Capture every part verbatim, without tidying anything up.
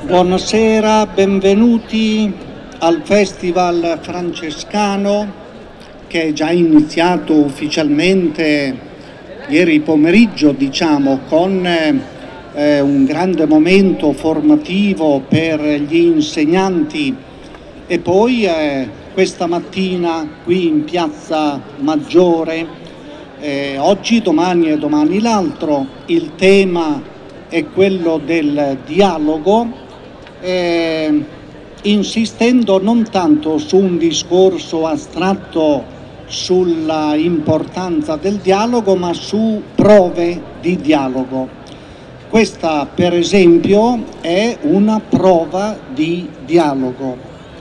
Buonasera, benvenuti al Festival Francescano che è già iniziato ufficialmente ieri pomeriggio, diciamo, con eh, un grande momento formativo per gli insegnanti e poi eh, questa mattina qui in Piazza Maggiore, eh, oggi, domani e domani l'altro, il tema è quello del dialogo. Eh, insistendo non tanto su un discorso astratto sulla importanza del dialogo, ma su prove di dialogo. Questa, per esempio, è una prova di dialogo.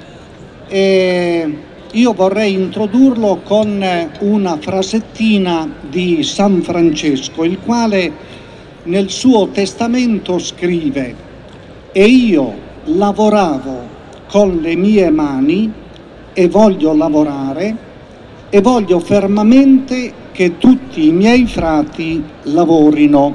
E io vorrei introdurlo con una frasettina di San Francesco, il quale nel suo testamento scrive: «E io lavoravo con le mie mani e voglio lavorare e voglio fermamente che tutti i miei frati lavorino».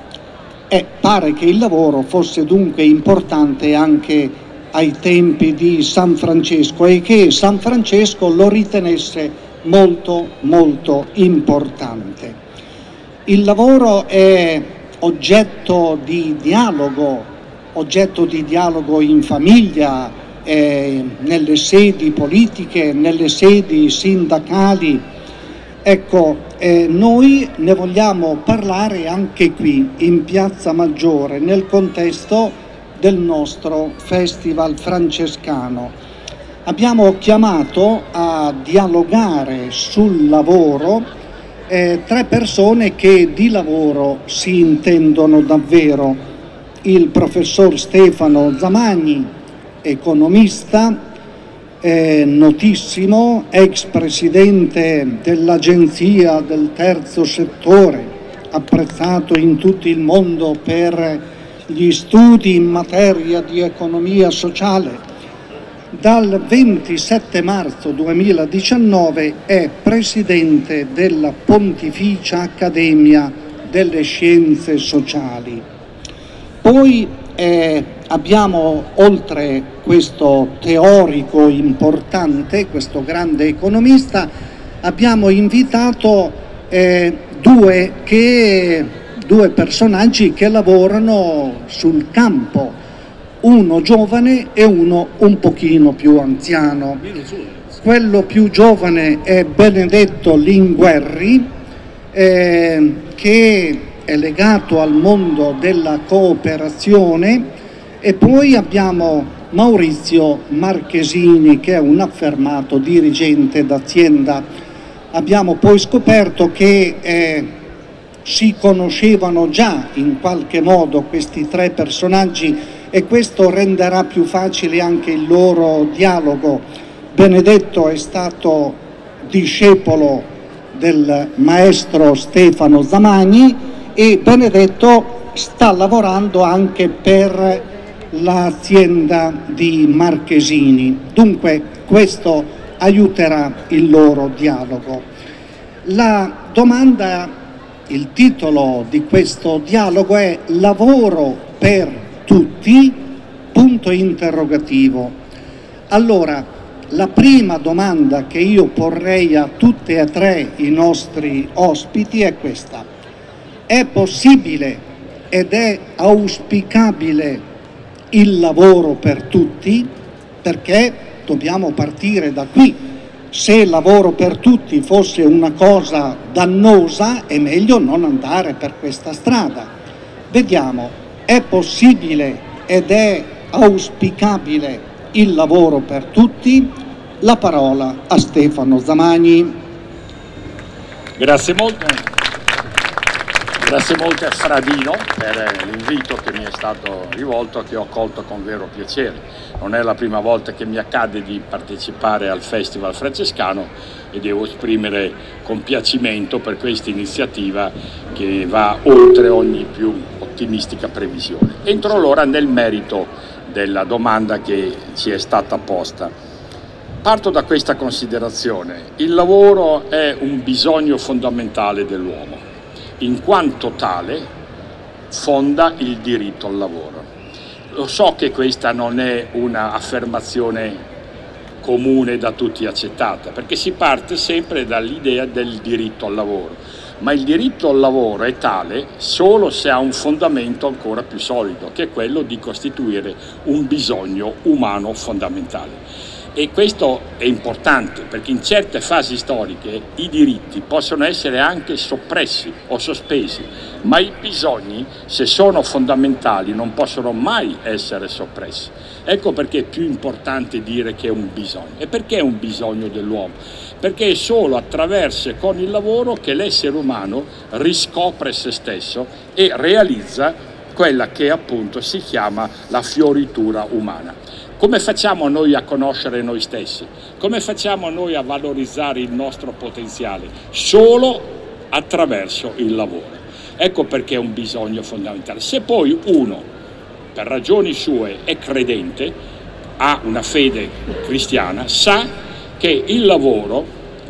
E pare che il lavoro fosse dunque importante anche ai tempi di San Francesco e che San Francesco lo ritenesse molto molto importante. Il lavoro è oggetto di dialogo, oggetto di dialogo in famiglia, eh, nelle sedi politiche, nelle sedi sindacali. Ecco, eh, noi ne vogliamo parlare anche qui in Piazza Maggiore, nel contesto del nostro Festival Francescano. Abbiamo chiamato a dialogare sul lavoro eh, tre persone che di lavoro si intendono davvero. Il professor Stefano Zamagni, economista, eh, notissimo, ex presidente dell'Agenzia del Terzo Settore, apprezzato in tutto il mondo per gli studi in materia di economia sociale. Dal ventisette marzo duemiladiciannove è presidente della Pontificia Accademia delle Scienze Sociali. Poi eh, abbiamo, oltre questo teorico importante, questo grande economista, abbiamo invitato eh, due, che, due personaggi che lavorano sul campo, uno giovane e uno un pochino più anziano. Quello più giovane è Benedetto Linguerri, eh, che è legato al mondo della cooperazione, e poi abbiamo Maurizio Marchesini, che è un affermato dirigente d'azienda. Abbiamo poi scoperto che eh, si conoscevano già in qualche modo questi tre personaggi e questo renderà più facile anche il loro dialogo. Benedetto è stato discepolo del maestro Stefano Zamagni e Benedetto sta lavorando anche per l'azienda di Marchesini. Dunque questo aiuterà il loro dialogo. La domanda, il titolo di questo dialogo è Lavoro per tutti? Punto interrogativo. Allora, la prima domanda che io porrei a tutte e tre i nostri ospiti è questa: è possibile ed è auspicabile il lavoro per tutti? Perché dobbiamo partire da qui. Se il lavoro per tutti fosse una cosa dannosa, è meglio non andare per questa strada. Vediamo, è possibile ed è auspicabile il lavoro per tutti? La parola a Stefano Zamagni. Grazie molto. Grazie molto a Fradino per l'invito che mi è stato rivolto, che ho accolto con vero piacere. Non è la prima volta che mi accade di partecipare al Festival Francescano e devo esprimere compiacimento per questa iniziativa che va oltre ogni più ottimistica previsione. Entro allora nel merito della domanda che ci è stata posta. Parto da questa considerazione: il lavoro è un bisogno fondamentale dell'uomo, in quanto tale fonda il diritto al lavoro. Lo so che questa non è un'affermazione comune da tutti accettata, perché si parte sempre dall'idea del diritto al lavoro, ma il diritto al lavoro è tale solo se ha un fondamento ancora più solido, che è quello di costituire un bisogno umano fondamentale. E questo è importante perché in certe fasi storiche i diritti possono essere anche soppressi o sospesi, ma i bisogni, se sono fondamentali, non possono mai essere soppressi. Ecco perché è più importante dire che è un bisogno. E perché è un bisogno dell'uomo? Perché è solo attraverso con il lavoro che l'essere umano riscopre se stesso e realizza quella che appunto si chiama la fioritura umana. Come facciamo noi a conoscere noi stessi? Come facciamo noi a valorizzare il nostro potenziale? Solo attraverso il lavoro. Ecco perché è un bisogno fondamentale. Se poi uno, per ragioni sue, è credente, ha una fede cristiana, sa che il lavoro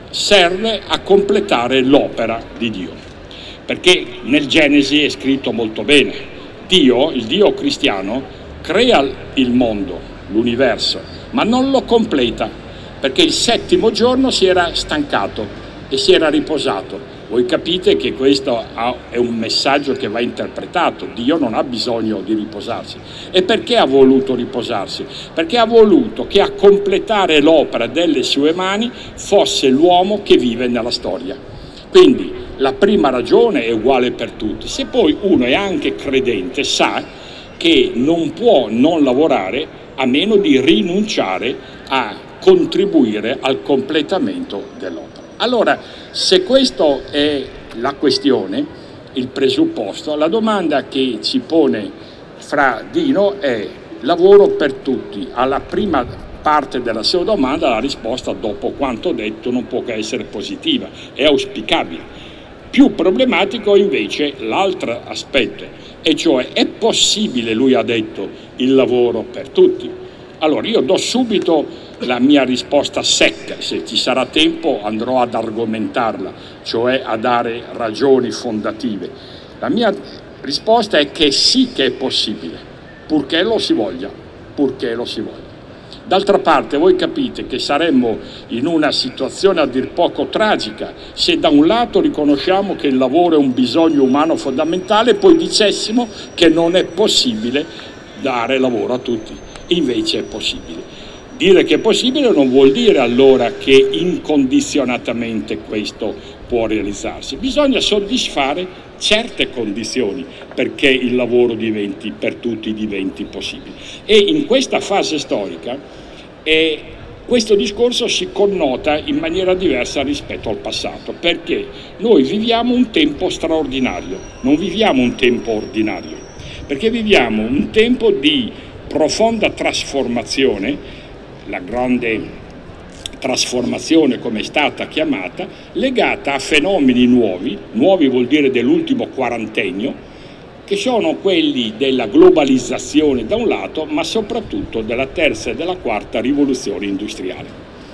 serve a completare l'opera di Dio. Perché nel Genesi è scritto molto bene, Dio, il Dio cristiano, crea il mondo, l'universo, ma non lo completa, perché il settimo giorno si era stancato e si era riposato. Voi capite che questo è un messaggio che va interpretato. Dio non ha bisogno di riposarsi. E perché ha voluto riposarsi? Perché ha voluto che a completare l'opera delle sue mani fosse l'uomo che vive nella storia. Quindi la prima ragione è uguale per tutti. Se poi uno è anche credente, sa che non può non lavorare a meno di rinunciare a contribuire al completamento dell'opera. Allora, se questa è la questione, il presupposto, la domanda che ci pone Fra Dino è lavoro per tutti. Alla prima parte della sua domanda la risposta, dopo quanto detto, non può che essere positiva, è auspicabile. Più problematico invece l'altro aspetto, e cioè è possibile, lui ha detto, il lavoro per tutti? Allora io do subito la mia risposta secca, se ci sarà tempo andrò ad argomentarla, cioè a dare ragioni fondative. La mia risposta è che sì che è possibile, purché lo si voglia, purché lo si voglia. D'altra parte voi capite che saremmo in una situazione a dir poco tragica se da un lato riconosciamo che il lavoro è un bisogno umano fondamentale e poi dicessimo che non è possibile dare lavoro a tutti. Invece è possibile. Dire che è possibile non vuol dire allora che incondizionatamente questo può realizzarsi. Bisogna soddisfare certe condizioni perché il lavoro diventi per tutti diventi possibile. E in questa fase storica eh, questo discorso si connota in maniera diversa rispetto al passato, perché noi viviamo un tempo straordinario, non viviamo un tempo ordinario, perché viviamo un tempo di profonda trasformazione, la grande trasformazione come è stata chiamata, legata a fenomeni nuovi, nuovi vuol dire dell'ultimo quarantennio, che sono quelli della globalizzazione da un lato, ma soprattutto della terza e della quarta rivoluzione industriale.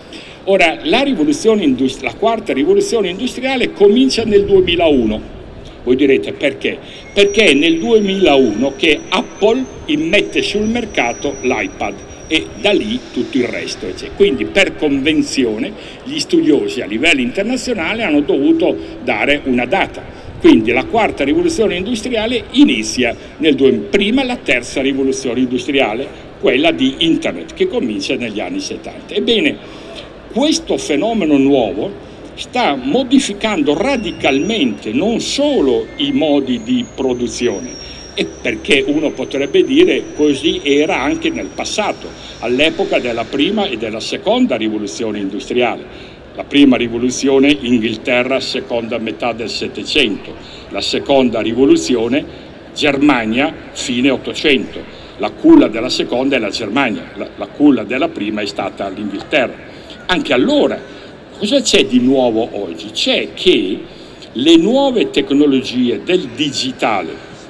Ora, la, rivoluzione industri- la quarta rivoluzione industriale comincia nel duemilauno. Voi direte perché? Perché è nel duemilauno che Apple immette sul mercato l'iPad e da lì tutto il resto. Quindi per convenzione gli studiosi a livello internazionale hanno dovuto dare una data. Quindi la quarta rivoluzione industriale inizia nel duemila, prima la terza rivoluzione industriale, quella di Internet, che comincia negli anni settanta. Ebbene, questo fenomeno nuovo sta modificando radicalmente non solo i modi di produzione, e perché uno potrebbe dire così era anche nel passato, all'epoca della prima e della seconda rivoluzione industriale. La prima rivoluzione Inghilterra, seconda metà del Settecento, la seconda rivoluzione Germania, fine Ottocento. La culla della seconda è la Germania, la, la culla della prima è stata l'Inghilterra. Anche allora, cosa c'è di nuovo oggi? C'è che le nuove tecnologie del digitale,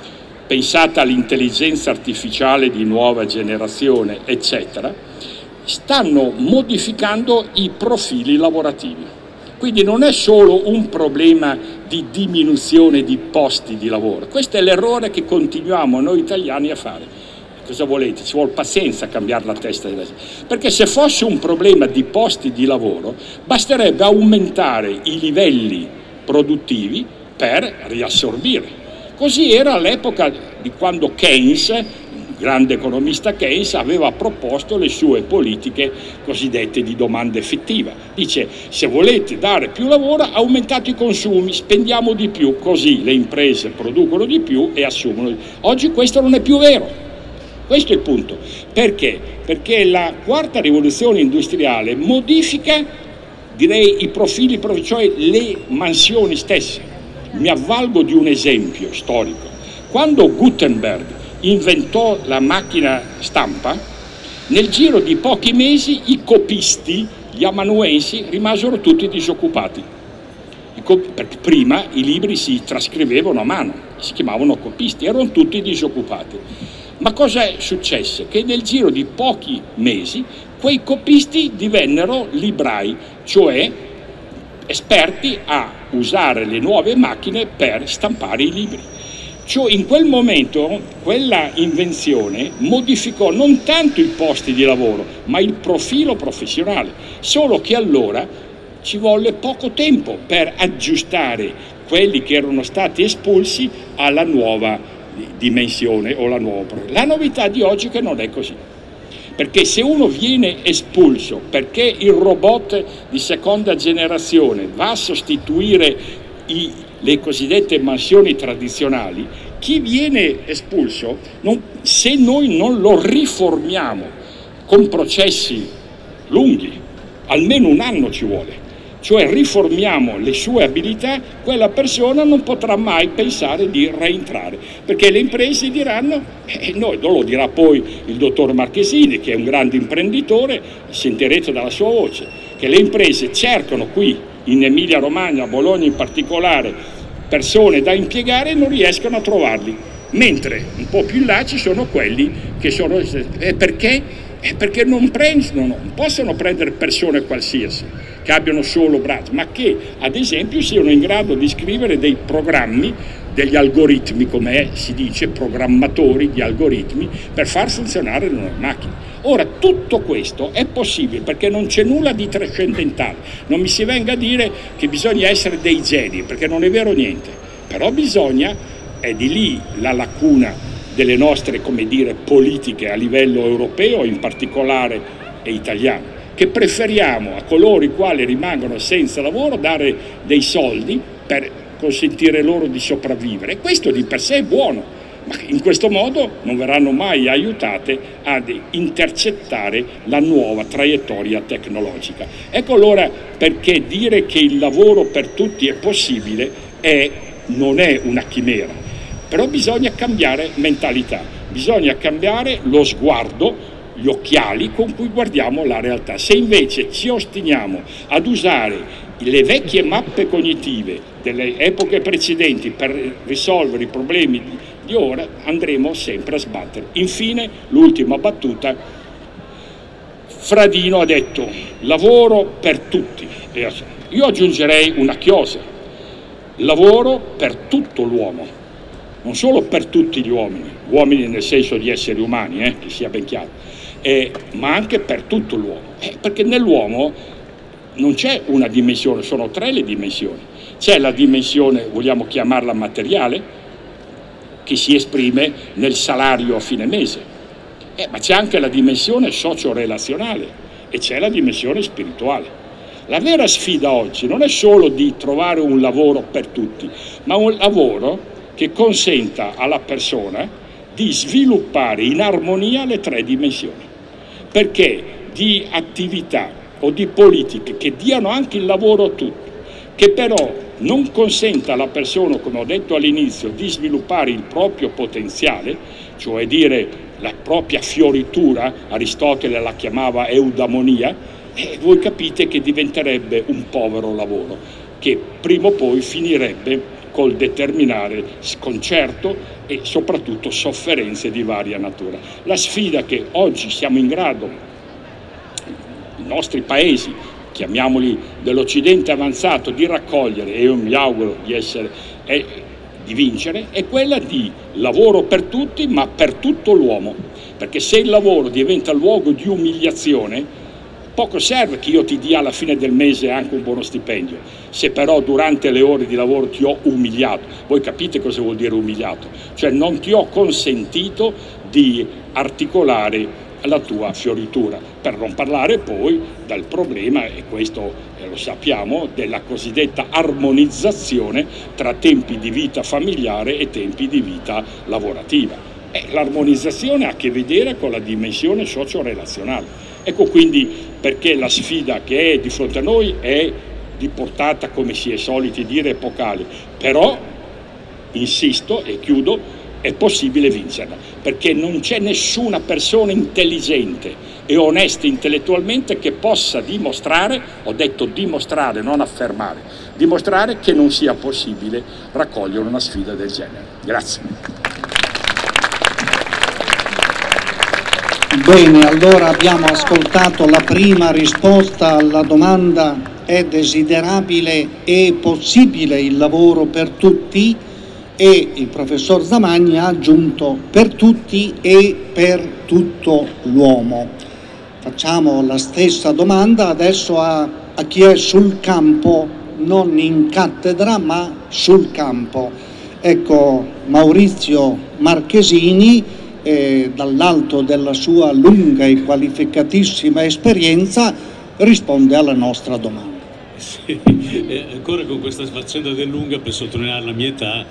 pensate all'intelligenza artificiale di nuova generazione, eccetera, stanno modificando i profili lavorativi. Quindi non è solo un problema di diminuzione di posti di lavoro. Questo è l'errore che continuiamo noi italiani a fare. cosa volete? Ci vuole pazienza a cambiare la testa della gente. Perché se fosse un problema di posti di lavoro, basterebbe aumentare i livelli produttivi per riassorbire. Così era all'epoca di quando Keynes, il grande economista Keynes, aveva proposto le sue politiche cosiddette di domanda effettiva. Dice: se volete dare più lavoro, aumentate i consumi, spendiamo di più, così le imprese producono di più e assumono di più. Oggi questo non è più vero. Questo è il punto. Perché? Perché la quarta rivoluzione industriale modifica, direi, i profili, cioè le mansioni stesse. Mi avvalgo di un esempio storico. Quando Gutenberg inventò la macchina stampa, nel giro di pochi mesi i copisti, gli amanuensi, rimasero tutti disoccupati. Perché prima i libri si trascrivevano a mano, si chiamavano copisti, erano tutti disoccupati. Ma cosa è successo? Che nel giro di pochi mesi quei copisti divennero librai, cioè esperti a usare le nuove macchine per stampare i libri. Cioè, in quel momento quella invenzione modificò non tanto i posti di lavoro, ma il profilo professionale, solo che allora ci volle poco tempo per aggiustare quelli che erano stati espulsi alla nuova dimensione o la nuova. La novità di oggi è che non è così. Perché se uno viene espulso perché il robot di seconda generazione va a sostituire i, le cosiddette mansioni tradizionali, chi viene espulso, non, se noi non lo riformiamo con processi lunghi, almeno un anno ci vuole, cioè riformiamo le sue abilità, quella persona non potrà mai pensare di rientrare, perché le imprese diranno, e noi, non lo dirà poi il dottor Marchesini, che è un grande imprenditore, sentirete dalla sua voce, che le imprese cercano qui, in Emilia Romagna, a Bologna in particolare, persone da impiegare e non riescono a trovarli, mentre un po' più in là ci sono quelli che sono... Eh, perché? Eh, perché non, prendono, non possono prendere persone qualsiasi, che abbiano solo braccia, ma che ad esempio siano in grado di scrivere dei programmi, degli algoritmi, come si dice, programmatori di algoritmi, per far funzionare le nuove macchine. Ora, tutto questo è possibile perché non c'è nulla di trascendentale, non mi si venga a dire che bisogna essere dei geni, perché non è vero niente, però bisogna, è di lì la lacuna delle nostre, come dire, politiche a livello europeo, in particolare e italiano, che preferiamo a coloro i quali rimangono senza lavoro dare dei soldi per consentire loro di sopravvivere. Questo di per sé è buono, ma in questo modo non verranno mai aiutate ad intercettare la nuova traiettoria tecnologica. Ecco allora perché dire che il lavoro per tutti è possibile è, non è una chimera, però bisogna cambiare mentalità, bisogna cambiare lo sguardo, gli occhiali con cui guardiamo la realtà. Se invece ci ostiniamo ad usare le vecchie mappe cognitive delle epoche precedenti per risolvere i problemi di, di ora, andremo sempre a sbattere. Infine, l'ultima battuta, Fradino ha detto lavoro per tutti. Io aggiungerei una chiosa, lavoro per tutto l'uomo, non solo per tutti gli uomini, uomini nel senso di esseri umani, eh, che sia ben chiaro, eh, ma anche per tutto l'uomo, eh, perché nell'uomo non c'è una dimensione, sono tre le dimensioni. C'è la dimensione, vogliamo chiamarla materiale, che si esprime nel salario a fine mese, eh, ma c'è anche la dimensione socio-relazionale e c'è la dimensione spirituale. La vera sfida oggi non è solo di trovare un lavoro per tutti, ma un lavoro che consenta alla persona di sviluppare in armonia le tre dimensioni, perché di attività o di politiche che diano anche il lavoro a tutti, che però non consenta alla persona, come ho detto all'inizio, di sviluppare il proprio potenziale, cioè dire la propria fioritura, Aristotele la chiamava eudaimonia, e voi capite che diventerebbe un povero lavoro, che prima o poi finirebbe col determinare sconcerto e soprattutto sofferenze di varia natura. La sfida che oggi siamo in grado, i nostri paesi, chiamiamoli dell'Occidente avanzato, di raccogliere, e io mi auguro di essere, è di vincere è quella di lavoro per tutti, ma per tutto l'uomo, perché se il lavoro diventa luogo di umiliazione, poco serve che io ti dia alla fine del mese anche un buono stipendio, se però durante le ore di lavoro ti ho umiliato. Voi capite cosa vuol dire umiliato? Cioè non ti ho consentito di articolare la tua fioritura, per non parlare poi del problema, e questo eh, lo sappiamo, della cosiddetta armonizzazione tra tempi di vita familiare e tempi di vita lavorativa. Eh, l'armonizzazione ha a che vedere con la dimensione socio-relazionale. Ecco quindi perché la sfida che è di fronte a noi è di portata, come si è soliti dire, epocale, però insisto e chiudo, è possibile vincerla, perché non c'è nessuna persona intelligente e onesta intellettualmente che possa dimostrare, ho detto dimostrare, non affermare, dimostrare che non sia possibile raccogliere una sfida del genere. Grazie. Bene, allora abbiamo ascoltato la prima risposta alla domanda: è desiderabile e possibile il lavoro per tutti? E il professor Zamagni ha aggiunto per tutti e per tutto l'uomo. Facciamo la stessa domanda adesso a, a chi è sul campo, non in cattedra ma sul campo. Ecco, Maurizio Marchesini, eh, dall'alto della sua lunga e qualificatissima esperienza, risponde alla nostra domanda. Sì, eh, ancora con questa faccenda del lunga per sottolineare la mia età.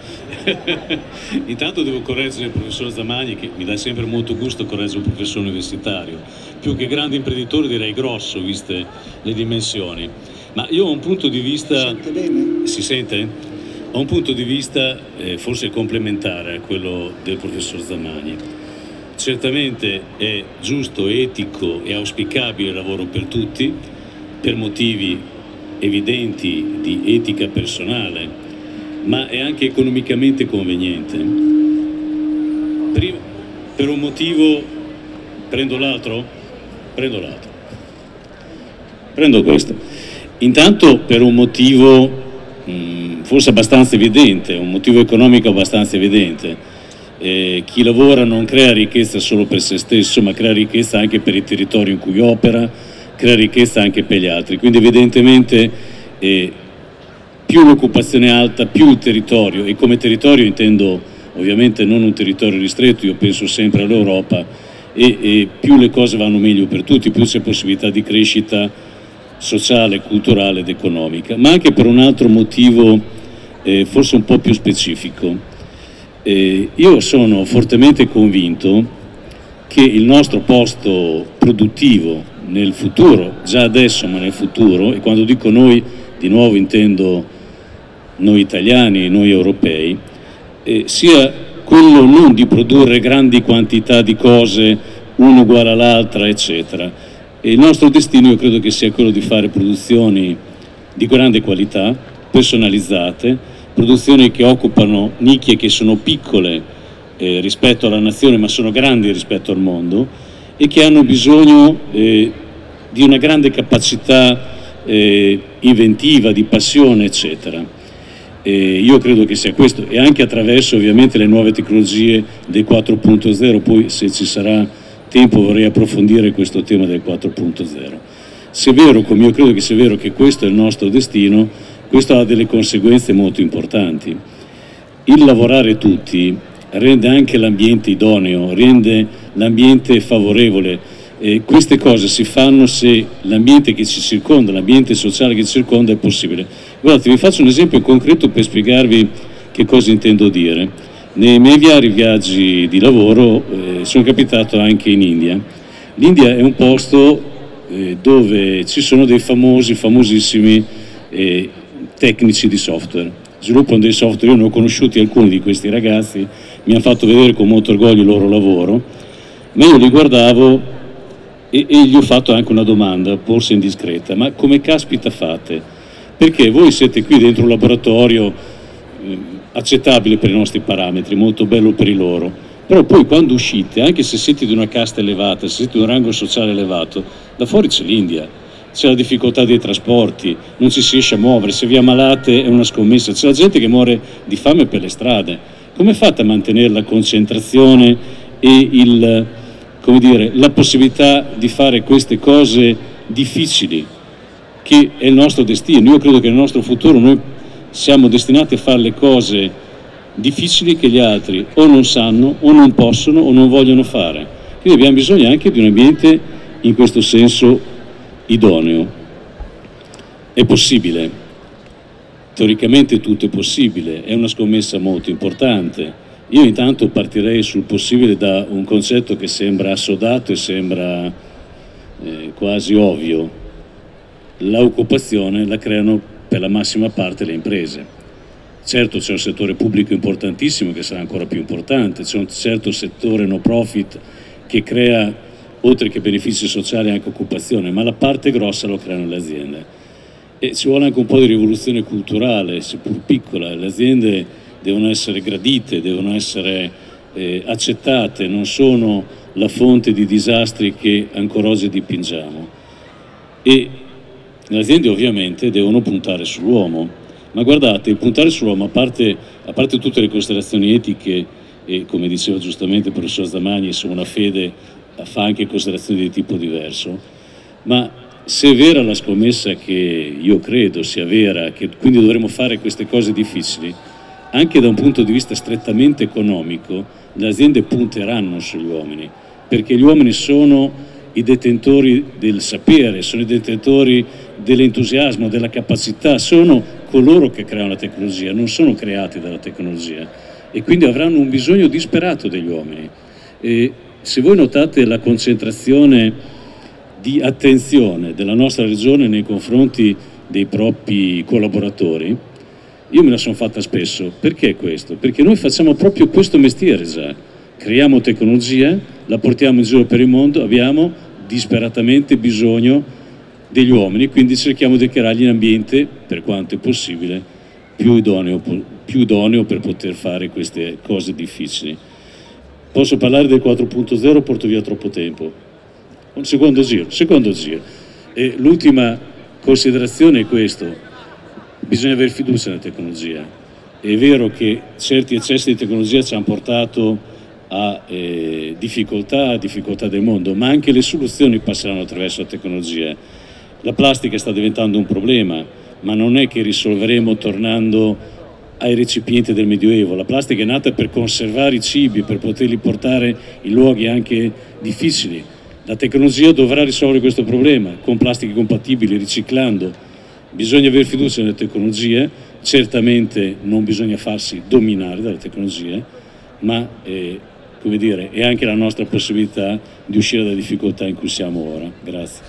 Intanto devo correggere il professor Zamagni, che mi dà sempre molto gusto correggere un professore universitario, più che grande imprenditore direi grosso viste le dimensioni, ma io ho un punto di vista. Si sente bene? Si sente? Ho un punto di vista eh, forse complementare a quello del professor Zamagni. Certamente è giusto, etico e auspicabile il lavoro per tutti, per motivi evidenti di etica personale, ma è anche economicamente conveniente. Prima, per un motivo, prendo l'altro? Prendo l'altro. Prendo questo. Intanto per un motivo mh, forse abbastanza evidente, un motivo economico abbastanza evidente. Eh, chi lavora non crea ricchezza solo per se stesso, ma crea ricchezza anche per il territorio in cui opera, crea ricchezza anche per gli altri, quindi evidentemente eh, più l'occupazione è alta, più il territorio, e come territorio intendo ovviamente non un territorio ristretto, io penso sempre all'Europa, e, e più le cose vanno meglio per tutti, più c'è possibilità di crescita sociale, culturale ed economica, ma anche per un altro motivo eh, forse un po' più specifico. Eh, io sono fortemente convinto che il nostro posto produttivo nel futuro, già adesso ma nel futuro, e quando dico noi di nuovo intendo noi italiani, noi europei, eh, sia quello non di produrre grandi quantità di cose, una uguale all'altra, eccetera. E il nostro destino io credo che sia quello di fare produzioni di grande qualità, personalizzate, produzioni che occupano nicchie che sono piccole eh, rispetto alla nazione ma sono grandi rispetto al mondo, e che hanno bisogno eh, di una grande capacità eh, inventiva, di passione, eccetera. E io credo che sia questo, e anche attraverso ovviamente le nuove tecnologie del quattro punto zero, poi se ci sarà tempo vorrei approfondire questo tema del quattro punto zero. Se è vero, come io credo che sia vero, che questo è il nostro destino, questo ha delle conseguenze molto importanti. Il lavorare tutti rende anche l'ambiente idoneo, rende l'ambiente favorevole. E queste cose si fanno se l'ambiente che ci circonda, l'ambiente sociale che ci circonda è possibile. Guardate, vi faccio un esempio concreto per spiegarvi che cosa intendo dire. Nei miei vari viaggi di lavoro eh, sono capitato anche in India. L'India è un posto eh, dove ci sono dei famosi, famosissimi eh, tecnici di software. Sviluppano dei software, io ne ho conosciuti alcuni di questi ragazzi, mi hanno fatto vedere con molto orgoglio il loro lavoro, ma io li guardavo e, e gli ho fatto anche una domanda, forse indiscreta: ma come caspita fate? Perché voi siete qui dentro un laboratorio eh, accettabile per i nostri parametri, molto bello per i loro, però poi quando uscite, anche se siete di una casta elevata, se siete di un rango sociale elevato, da fuori c'è l'India, c'è la difficoltà dei trasporti, non ci si riesce a muovere, se vi ammalate è una scommessa, c'è la gente che muore di fame per le strade. Come fate a mantenere la concentrazione e il, come dire, la possibilità di fare queste cose difficili, che è il nostro destino? Io credo che nel nostro futuro noi siamo destinati a fare le cose difficili che gli altri o non sanno, o non possono, o non vogliono fare. Quindi abbiamo bisogno anche di un ambiente in questo senso idoneo. È possibile. Teoricamente tutto è possibile, è una scommessa molto importante. Io intanto partirei sul possibile da un concetto che sembra assodato e sembra eh, quasi ovvio. L'occupazione la creano per la massima parte le imprese. Certo c'è un settore pubblico importantissimo che sarà ancora più importante, c'è un certo settore no profit che crea, oltre che benefici sociali, anche occupazione, ma la parte grossa lo creano le aziende. E ci vuole anche un po' di rivoluzione culturale, seppur piccola. Le aziende devono essere gradite, devono essere eh, accettate, non sono la fonte di disastri che ancora oggi dipingiamo. E le aziende ovviamente devono puntare sull'uomo, ma guardate, il puntare sull'uomo, a parte, a parte tutte le considerazioni etiche, e come diceva giustamente il professor Zamagni, su una fede fa anche considerazioni di tipo diverso, ma se è vera la scommessa, che io credo sia vera, che quindi dovremo fare queste cose difficili, anche da un punto di vista strettamente economico, le aziende punteranno sugli uomini, perché gli uomini sono i detentori del sapere, sono i detentori dell'entusiasmo, della capacità, sono coloro che creano la tecnologia, non sono creati dalla tecnologia, e quindi avranno un bisogno disperato degli uomini. E se voi notate la concentrazione di attenzione della nostra regione nei confronti dei propri collaboratori, io me la sono fatta spesso. Perché questo? Perché noi facciamo proprio questo mestiere già, creiamo tecnologia, la portiamo in giro per il mondo, abbiamo disperatamente bisogno degli uomini, quindi cerchiamo di creargli un ambiente, per quanto è possibile, più idoneo, più idoneo per poter fare queste cose difficili. Posso parlare del quattro punto zero, porto via troppo tempo. Un secondo giro, secondo giro. E l'ultima considerazione è questo: bisogna avere fiducia nella tecnologia. È vero che certi eccessi di tecnologia ci hanno portato a eh, difficoltà, difficoltà del mondo, ma anche le soluzioni passeranno attraverso la tecnologia. La plastica sta diventando un problema, ma non è che risolveremo tornando ai recipienti del Medioevo. La plastica è nata per conservare i cibi, per poterli portare in luoghi anche difficili. La tecnologia dovrà risolvere questo problema con plastiche compatibili, riciclando. Bisogna avere fiducia nelle tecnologie, certamente non bisogna farsi dominare dalle tecnologie, ma eh, come dire, è anche la nostra possibilità di uscire dalle difficoltà in cui siamo ora. Grazie.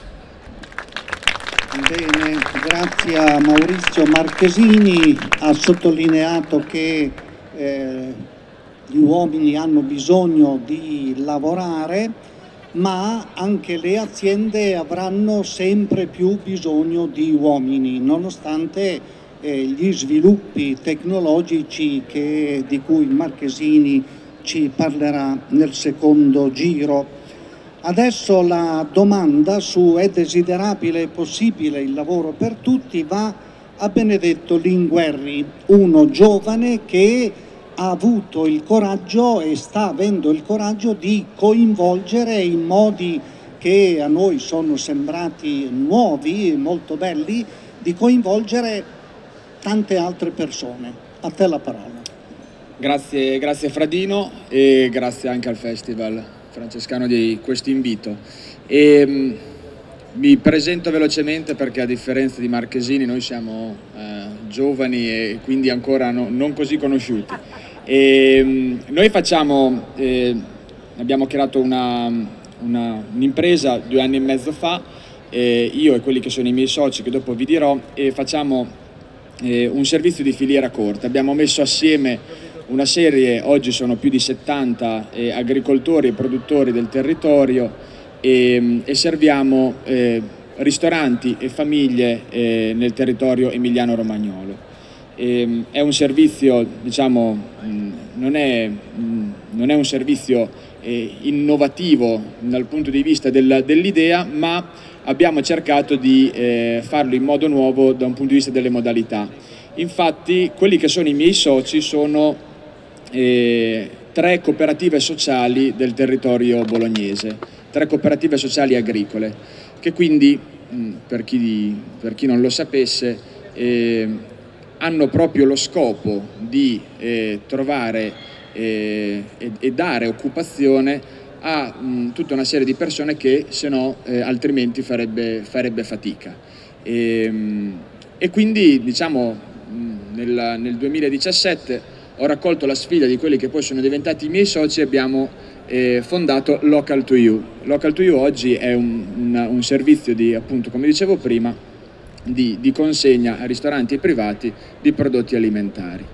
Bene, grazie a Maurizio Marchesini. Ha sottolineato che eh, gli uomini hanno bisogno di lavorare, ma anche le aziende avranno sempre più bisogno di uomini, nonostante eh, gli sviluppi tecnologici che, di cui Marchesini ci parlerà nel secondo giro. Adesso la domanda su è desiderabile e possibile il lavoro per tutti va a Benedetto Linguerri, uno giovane che ha avuto il coraggio e sta avendo il coraggio di coinvolgere in modi che a noi sono sembrati nuovi, molto belli, di coinvolgere tante altre persone. A te la parola. Grazie, grazie Fradino, e grazie anche al Festival Francescano di questo invito. E, mh, mi presento velocemente perché, a differenza di Marchesini, noi siamo eh, giovani e quindi ancora no, non così conosciuti. E, mh, noi facciamo, eh, abbiamo creato un'impresa due anni e mezzo fa, eh, io e quelli che sono i miei soci, che dopo vi dirò, e facciamo eh, un servizio di filiera corta. Abbiamo messo assieme una serie, oggi sono più di settanta eh, agricoltori e produttori del territorio, e, e serviamo eh, ristoranti e famiglie eh, nel territorio emiliano-romagnolo. E, è un servizio, diciamo, mh, non, è, mh, non è un servizio eh, innovativo dal punto di vista del, dell'idea, ma abbiamo cercato di eh, farlo in modo nuovo da un punto di vista delle modalità. Infatti quelli che sono i miei soci sono eh, tre cooperative sociali del territorio bolognese, tre cooperative sociali agricole, che quindi, mh, per, chi, per chi non lo sapesse, eh, hanno proprio lo scopo di eh, trovare eh, e, e dare occupazione a mh, tutta una serie di persone che se no eh, altrimenti farebbe, farebbe fatica. E, mh, e quindi diciamo mh, nel, nel duemiladiciassette ho raccolto la sfida di quelli che poi sono diventati i miei soci e abbiamo eh, fondato Local to You. Local to You oggi è un, un, un servizio di, appunto, come dicevo prima, di, di consegna a ristoranti e privati di prodotti alimentari.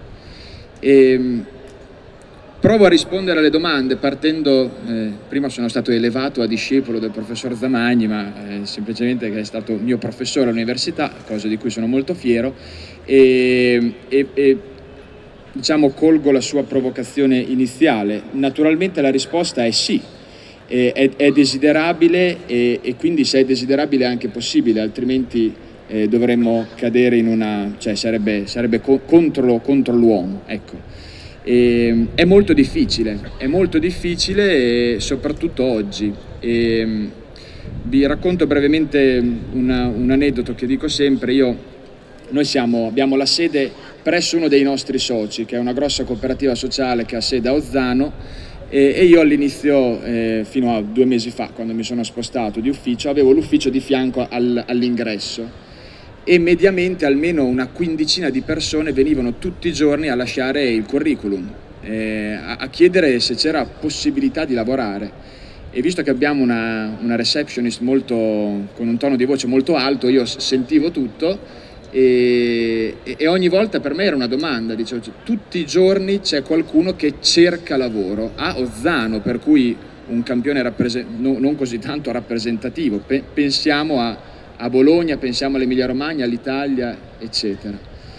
E, provo a rispondere alle domande partendo, eh, prima sono stato elevato a discepolo del professor Zamagni, ma eh, semplicemente che è stato mio professore all'università, cosa di cui sono molto fiero, e, e, e diciamo colgo la sua provocazione iniziale. Naturalmente la risposta è sì, è, è, è desiderabile e, e quindi se è desiderabile è anche possibile, altrimenti eh, dovremmo cadere in una, cioè sarebbe, sarebbe co contro, contro l'uomo, ecco. E, è molto difficile, è molto difficile e soprattutto oggi. E, vi racconto brevemente una, un aneddoto che dico sempre. Io, noi siamo, abbiamo la sede presso uno dei nostri soci, che è una grossa cooperativa sociale che ha sede a Ozzano, e, e io all'inizio, eh, fino a due mesi fa, quando mi sono spostato di ufficio, avevo l'ufficio di fianco al, all'ingresso e mediamente almeno una quindicina di persone venivano tutti i giorni a lasciare il curriculum, eh, a, a chiedere se c'era possibilità di lavorare. E visto che abbiamo una, una receptionist molto, con un tono di voce molto alto, io sentivo tutto. E, e ogni volta per me era una domanda, dicevo, cioè, tutti i giorni c'è qualcuno che cerca lavoro a Ozzano, per cui un campione no, non così tanto rappresentativo. Pe pensiamo a, a Bologna, pensiamo all'Emilia Romagna, all'Italia, eccetera.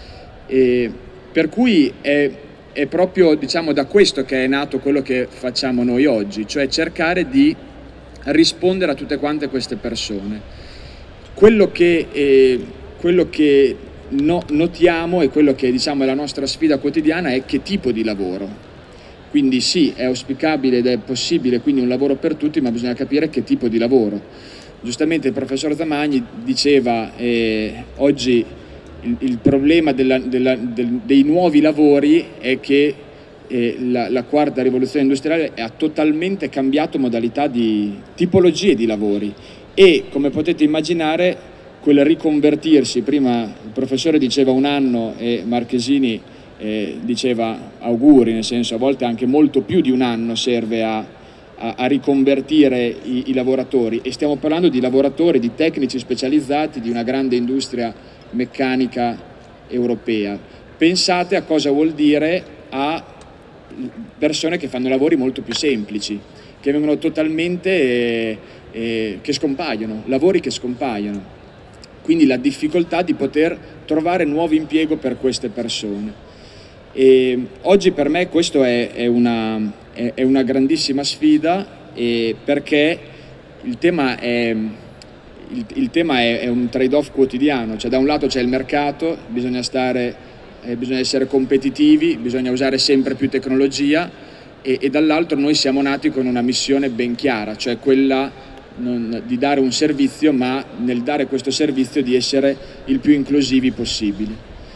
E per cui è, è proprio, diciamo, da questo che è nato quello che facciamo noi oggi, cioè cercare di rispondere a tutte quante queste persone. Quello che eh, Quello che no, notiamo e quello che diciamo è la nostra sfida quotidiana è che tipo di lavoro. Quindi sì, è auspicabile ed è possibile quindi un lavoro per tutti, ma bisogna capire che tipo di lavoro. Giustamente il professor Zamagni diceva eh, oggi il, il problema della, della, del, dei nuovi lavori è che eh, la, la quarta rivoluzione industriale ha totalmente cambiato modalità di tipologie di lavori e, come potete immaginare, quel riconvertirsi, prima il professore diceva un anno e Marchesini eh, diceva auguri, nel senso a volte anche molto più di un anno serve a, a, a riconvertire i, i lavoratori, e stiamo parlando di lavoratori, di tecnici specializzati di una grande industria meccanica europea. Pensate a cosa vuol dire a persone che fanno lavori molto più semplici, che vengono totalmente, eh, eh, che scompaiono, lavori che scompaiono. Quindi la difficoltà di poter trovare nuovo impiego per queste persone. E oggi per me questo è, è, una, è, è una grandissima sfida, e perché il tema è, il, il tema è, è un trade-off quotidiano, cioè da un lato c'è il mercato, bisogna, stare, eh, bisogna essere competitivi, bisogna usare sempre più tecnologia, e, e dall'altro noi siamo nati con una missione ben chiara, cioè quella Non, di dare un servizio, ma nel dare questo servizio di essere il più inclusivi possibili.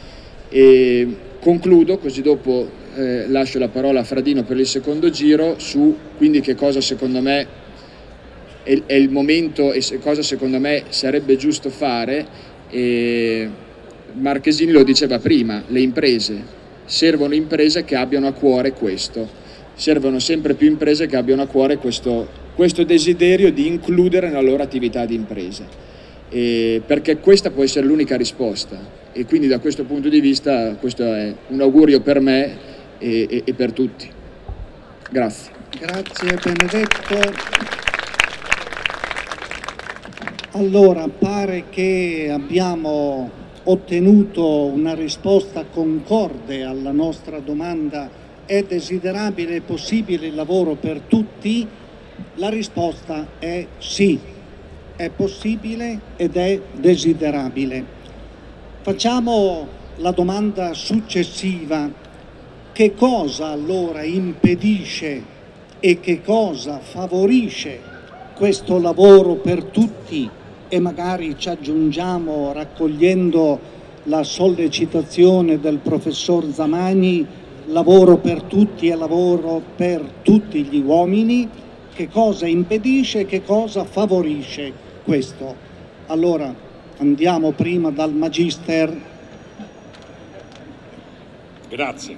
E concludo, così dopo eh, lascio la parola a Fradino per il secondo giro, su quindi che cosa secondo me è, è il momento e se, cosa secondo me sarebbe giusto fare. E Marchesini lo diceva prima, le imprese, servono imprese che abbiano a cuore questo, servono sempre più imprese che abbiano a cuore questo questo desiderio di includere nella loro attività di impresa, e perché questa può essere l'unica risposta, e quindi da questo punto di vista questo è un augurio per me e, e, e per tutti. Grazie. Grazie Benedetto. Allora, pare che abbiamo ottenuto una risposta concorde alla nostra domanda è desiderabile e possibile il lavoro per tutti? La risposta è sì, è possibile ed è desiderabile. Facciamo la domanda successiva: che cosa allora impedisce e che cosa favorisce questo lavoro per tutti? E magari ci aggiungiamo, raccogliendo la sollecitazione del professor Zamagni, lavoro per tutti e lavoro per tutti gli uomini. Che cosa impedisce e che cosa favorisce questo? Allora andiamo prima dal Magister. Grazie.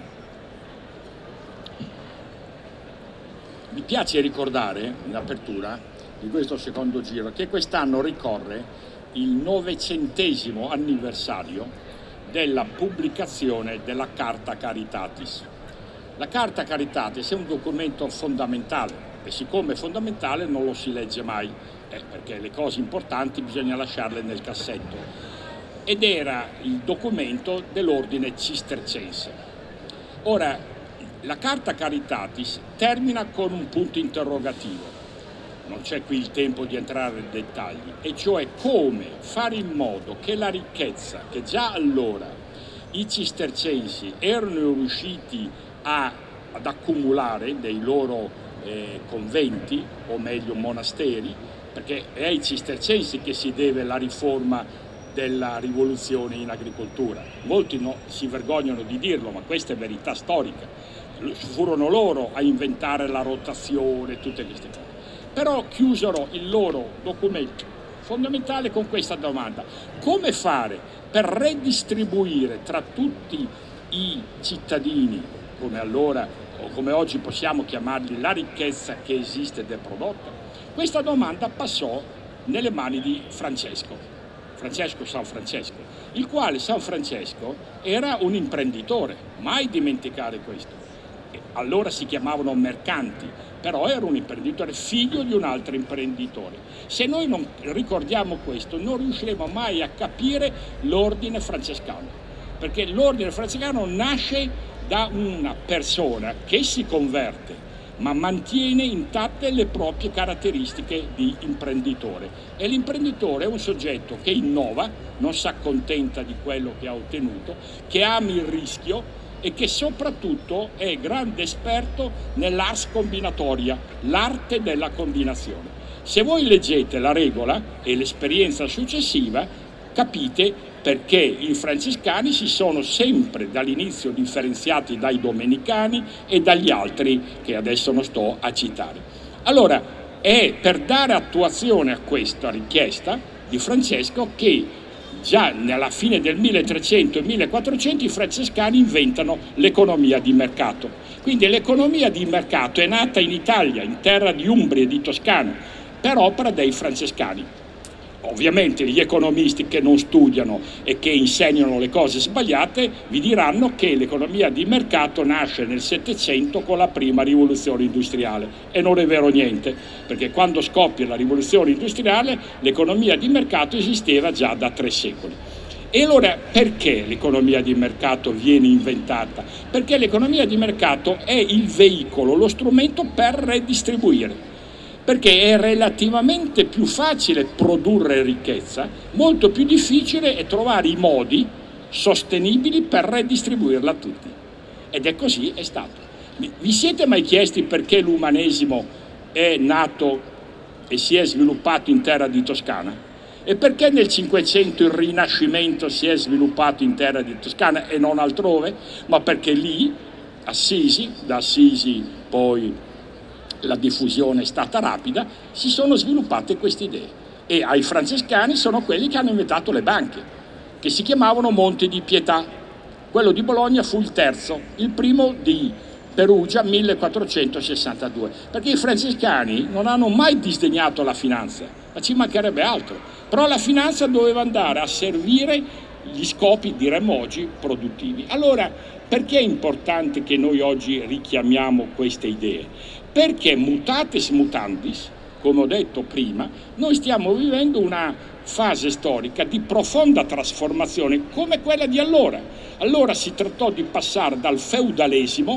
Mi piace ricordare in apertura di questo secondo giro che quest'anno ricorre il novecentesimo anniversario della pubblicazione della Carta Caritatis. La Carta Caritatis è un documento fondamentale e siccome è fondamentale non lo si legge mai, eh, perché le cose importanti bisogna lasciarle nel cassetto, ed era il documento dell'ordine cistercense. Ora, la Carta Caritatis termina con un punto interrogativo, non c'è qui il tempo di entrare nei dettagli, e cioè come fare in modo che la ricchezza che già allora i cistercensi erano riusciti a, ad accumulare nei loro eh, conventi, o meglio monasteri, perché è ai cistercensi che si deve la riforma della rivoluzione in agricoltura. Molti no, si vergognano di dirlo, ma questa è verità storica. Furono loro a inventare la rotazione, tutte queste cose. Però chiusero il loro documento fondamentale con questa domanda: come fare per redistribuire tra tutti i cittadini, come allora o come oggi possiamo chiamarli, la ricchezza che esiste ed è prodotta? Questa domanda passò nelle mani di Francesco, Francesco San Francesco, il quale San Francesco era un imprenditore, mai dimenticare questo. Allora si chiamavano mercanti, però era un imprenditore, figlio di un altro imprenditore. Se noi non ricordiamo questo, non riusciremo mai a capire l'ordine francescano, perché l'ordine francescano nasce da una persona che si converte, ma mantiene intatte le proprie caratteristiche di imprenditore. E l'imprenditore è un soggetto che innova, non si accontenta di quello che ha ottenuto, che ama il rischio e che soprattutto è grande esperto nell'ars combinatoria, l'arte della combinazione. Se voi leggete la regola e l'esperienza successiva, capite perché i francescani si sono sempre dall'inizio differenziati dai domenicani e dagli altri che adesso non sto a citare. Allora, è per dare attuazione a questa richiesta di Francesco che già nella fine del milletrecento e millequattrocento i francescani inventano l'economia di mercato. Quindi l'economia di mercato è nata in Italia, in terra di Umbria e di Toscana, per opera dei francescani. Ovviamente gli economisti che non studiano e che insegnano le cose sbagliate vi diranno che l'economia di mercato nasce nel Settecento con la prima rivoluzione industriale, e non è vero niente, perché quando scoppia la rivoluzione industriale l'economia di mercato esisteva già da tre secoli. E allora perché l'economia di mercato viene inventata? Perché l'economia di mercato è il veicolo, lo strumento per redistribuire. Perché è relativamente più facile produrre ricchezza, molto più difficile è trovare i modi sostenibili per redistribuirla a tutti. Ed è così è stato. Vi siete mai chiesti perché l'umanesimo è nato e si è sviluppato in terra di Toscana? E perché nel Cinquecento il Rinascimento si è sviluppato in terra di Toscana e non altrove? Ma perché lì, Assisi, da Assisi poi la diffusione è stata rapida, si sono sviluppate queste idee. E ai francescani sono quelli che hanno inventato le banche, che si chiamavano Monti di Pietà. Quello di Bologna fu il terzo, il primo di Perugia millequattrocentosessantadue, perché i francescani non hanno mai disdegnato la finanza, ma ci mancherebbe altro. Però la finanza doveva andare a servire gli scopi, diremmo oggi, produttivi. Allora, perché è importante che noi oggi richiamiamo queste idee? Perché mutatis mutandis, come ho detto prima, noi stiamo vivendo una fase storica di profonda trasformazione come quella di allora. Allora si trattò di passare dal feudalesimo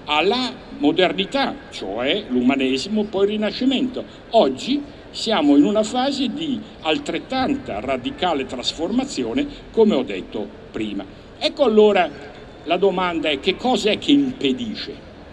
alla modernità, cioè l'umanesimo, poi il Rinascimento. Oggi siamo in una fase di altrettanta radicale trasformazione, come ho detto prima. Ecco allora la domanda è: che cosa è che impedisce?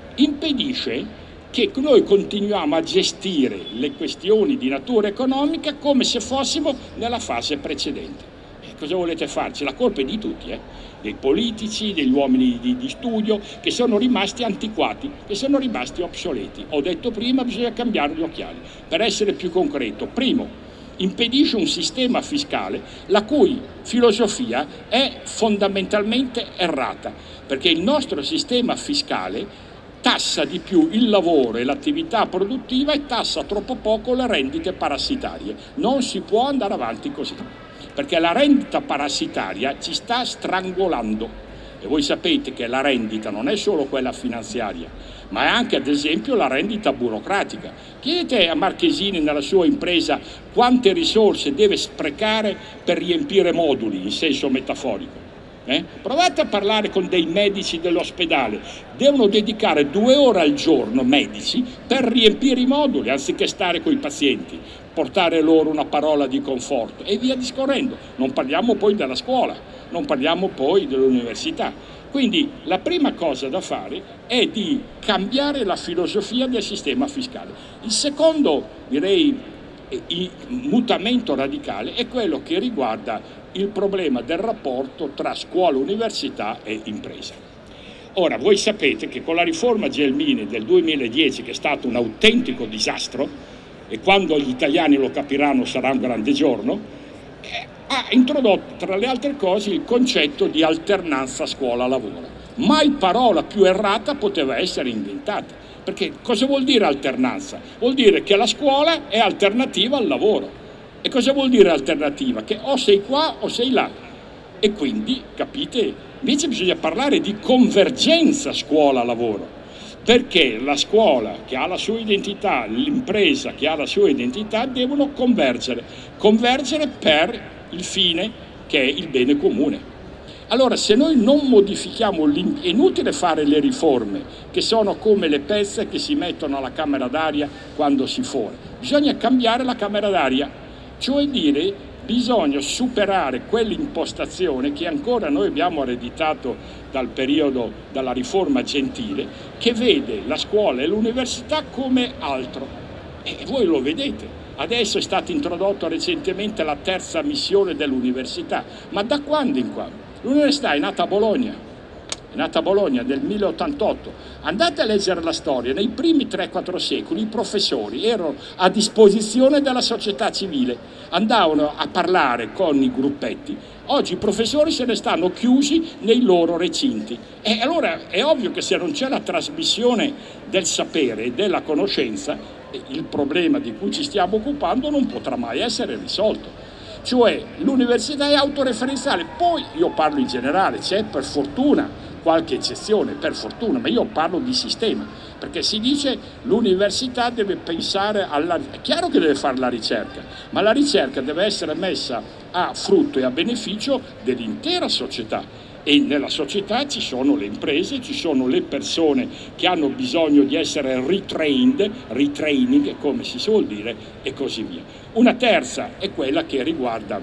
Impedisce che noi continuiamo a gestire le questioni di natura economica come se fossimo nella fase precedente. E cosa volete farci? La colpa è di tutti, eh? Dei politici, degli uomini di, di studio, che sono rimasti antiquati, che sono rimasti obsoleti. Ho detto prima, bisogna cambiare gli occhiali. Per essere più concreto, primo, impedisce un sistema fiscale la cui filosofia è fondamentalmente errata, perché il nostro sistema fiscale tassa di più il lavoro e l'attività produttiva e tassa troppo poco le rendite parassitarie. Non si può andare avanti così, perché la rendita parassitaria ci sta strangolando. E voi sapete che la rendita non è solo quella finanziaria, ma è anche ad esempio la rendita burocratica. Chiedete a Marchesini nella sua impresa quante risorse deve sprecare per riempire moduli in senso metaforico. Eh? Provate a parlare con dei medici dell'ospedale, devono dedicare due ore al giorno, medici, per riempire i moduli anziché stare con i pazienti, portare loro una parola di conforto e via discorrendo. Non parliamo poi della scuola, non parliamo poi dell'università. Quindi la prima cosa da fare è di cambiare la filosofia del sistema fiscale. Il secondo, direi, il mutamento radicale è quello che riguarda il problema del rapporto tra scuola, università e impresa. Ora, voi sapete che con la riforma Gelmini del duemiladieci, che è stato un autentico disastro, e quando gli italiani lo capiranno sarà un grande giorno, eh, ha introdotto tra le altre cose il concetto di alternanza scuola-lavoro. Mai parola più errata poteva essere inventata. Perché cosa vuol dire alternanza? Vuol dire che la scuola è alternativa al lavoro. E cosa vuol dire alternativa? Che o sei qua o sei là. E quindi, capite, invece bisogna parlare di convergenza scuola-lavoro. Perché la scuola che ha la sua identità, l'impresa che ha la sua identità, devono convergere. Convergere per il fine che è il bene comune. Allora, se noi non modifichiamo, è inutile fare le riforme, che sono come le pezze che si mettono alla camera d'aria quando si fora. Bisogna cambiare la camera d'aria, cioè dire, bisogna superare quell'impostazione che ancora noi abbiamo ereditato dal periodo, dalla riforma Gentile, che vede la scuola e l'università come altro. E voi lo vedete. Adesso è stata introdotta recentemente la terza missione dell'università. Ma da quando in qua? L'università è nata a Bologna, è nata a Bologna nel milleottantotto. Andate a leggere la storia, nei primi tre quattro secoli i professori erano a disposizione della società civile, andavano a parlare con i gruppetti. Oggi i professori se ne stanno chiusi nei loro recinti. E allora è ovvio che se non c'è la trasmissione del sapere e della conoscenza, il problema di cui ci stiamo occupando non potrà mai essere risolto. Cioè l'università è autoreferenziale, poi io parlo in generale, c'è per fortuna qualche eccezione, per fortuna, ma io parlo di sistema, perché si dice l'università deve pensare alla... È chiaro che deve fare la ricerca, ma la ricerca deve essere messa a frutto e a beneficio dell'intera società. E nella società ci sono le imprese, ci sono le persone che hanno bisogno di essere retrained, retraining come si suol dire, e così via. Una terza è quella che riguarda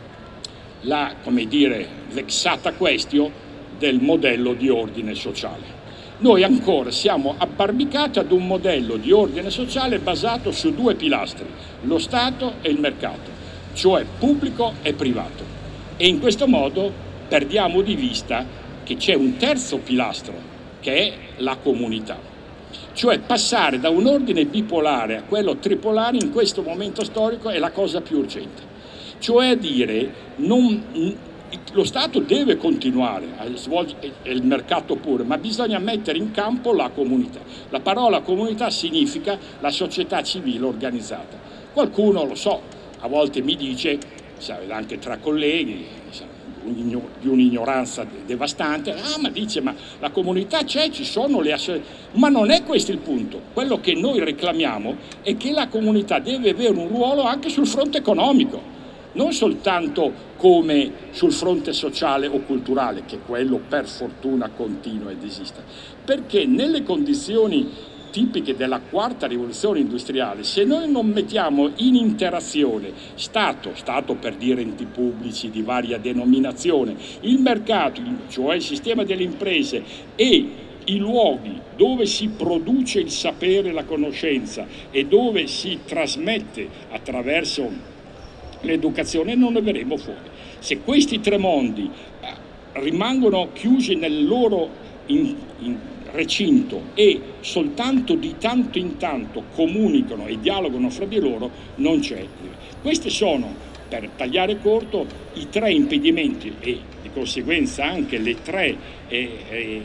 la, come dire, vexata question del modello di ordine sociale. Noi ancora siamo abbarbicati ad un modello di ordine sociale basato su due pilastri, lo Stato e il mercato, cioè pubblico e privato. E in questo modo perdiamo di vista che c'è un terzo pilastro, che è la comunità. Cioè passare da un ordine bipolare a quello tripolare in questo momento storico è la cosa più urgente. Cioè dire, non, lo Stato deve continuare a svolgere, e il mercato pure, ma bisogna mettere in campo la comunità. La parola comunità significa la società civile organizzata. Qualcuno, lo so, a volte mi dice, anche tra colleghi, di un'ignoranza devastante, ah ma dice ma la comunità c'è, ci sono le associazioni, ma non è questo il punto. Quello che noi reclamiamo è che la comunità deve avere un ruolo anche sul fronte economico, non soltanto come sul fronte sociale o culturale, che quello per fortuna continua ed esiste, perché nelle condizioni tipiche della quarta rivoluzione industriale, se noi non mettiamo in interazione Stato, Stato per dire enti pubblici di varia denominazione, il mercato, cioè il sistema delle imprese e i luoghi dove si produce il sapere, la conoscenza e dove si trasmette attraverso l'educazione, non ne verremo fuori. Se questi tre mondi rimangono chiusi nel loro in, in recinto e soltanto di tanto in tanto comunicano e dialogano fra di loro, non c'è. Questi sono, per tagliare corto, i tre impedimenti e di conseguenza anche le tre eh, eh,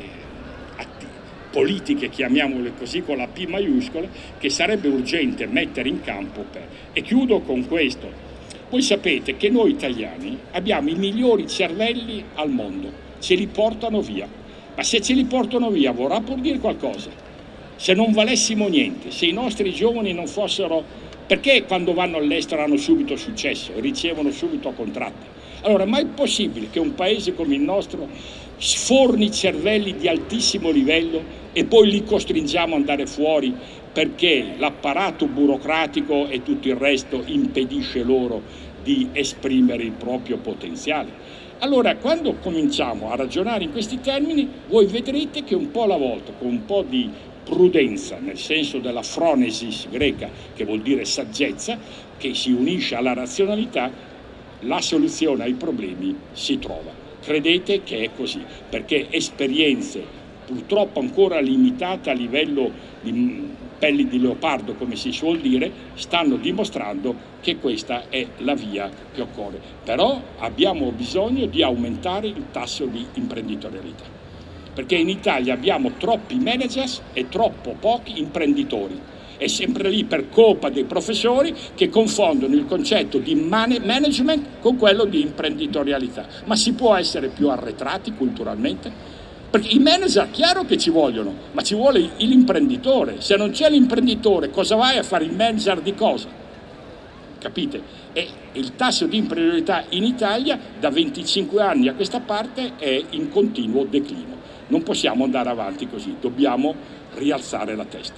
politiche, chiamiamole così con la P maiuscola, che sarebbe urgente mettere in campo per. E chiudo con questo. Voi sapete che noi italiani abbiamo i migliori cervelli al mondo, ce li portano via. Ma se ce li portano via vorrà pur dire qualcosa. Se non valessimo niente, se i nostri giovani non fossero... Perché quando vanno all'estero hanno subito successo e ricevono subito contratti? Allora, ma è possibile che un paese come il nostro sforni cervelli di altissimo livello e poi li costringiamo ad andare fuori perché l'apparato burocratico e tutto il resto impedisce loro di esprimere il proprio potenziale? Allora, quando cominciamo a ragionare in questi termini, voi vedrete che un po' alla volta, con un po' di prudenza, nel senso della phronesis greca, che vuol dire saggezza, che si unisce alla razionalità, la soluzione ai problemi si trova. Credete che è così, perché esperienze purtroppo ancora limitate a livello di pelli di leopardo, come si suol dire, stanno dimostrando che questa è la via che occorre. Però abbiamo bisogno di aumentare il tasso di imprenditorialità, perché in Italia abbiamo troppi managers e troppo pochi imprenditori. È sempre lì per colpa dei professori che confondono il concetto di man management con quello di imprenditorialità. Ma si può essere più arretrati culturalmente? Perché i manager, chiaro che ci vogliono, ma ci vuole l'imprenditore. Se non c'è l'imprenditore, cosa vai a fare il manager di cosa? Capite? E il tasso di imprenditorialità in Italia da venticinque anni a questa parte è in continuo declino. Non possiamo andare avanti così, dobbiamo rialzare la testa.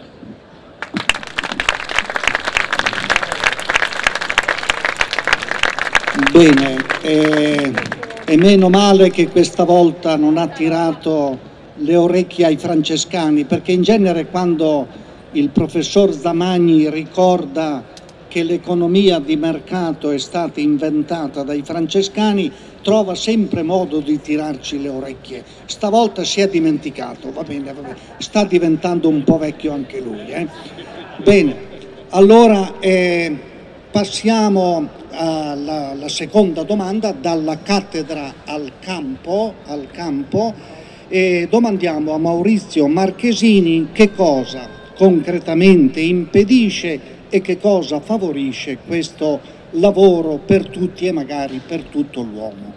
Bene, eh, e meno male che questa volta non ha tirato le orecchie ai francescani, perché in genere quando il professor Zamagni ricorda che l'economia di mercato è stata inventata dai francescani, trova sempre modo di tirarci le orecchie. Stavolta si è dimenticato, va bene, va bene. Sta diventando un po' vecchio anche lui. Eh? Bene, allora eh, passiamo alla, alla seconda domanda, dalla cattedra al campo, al campo, e domandiamo a Maurizio Marchesini che cosa concretamente impedisce e che cosa favorisce questo lavoro per tutti e magari per tutto l'uomo.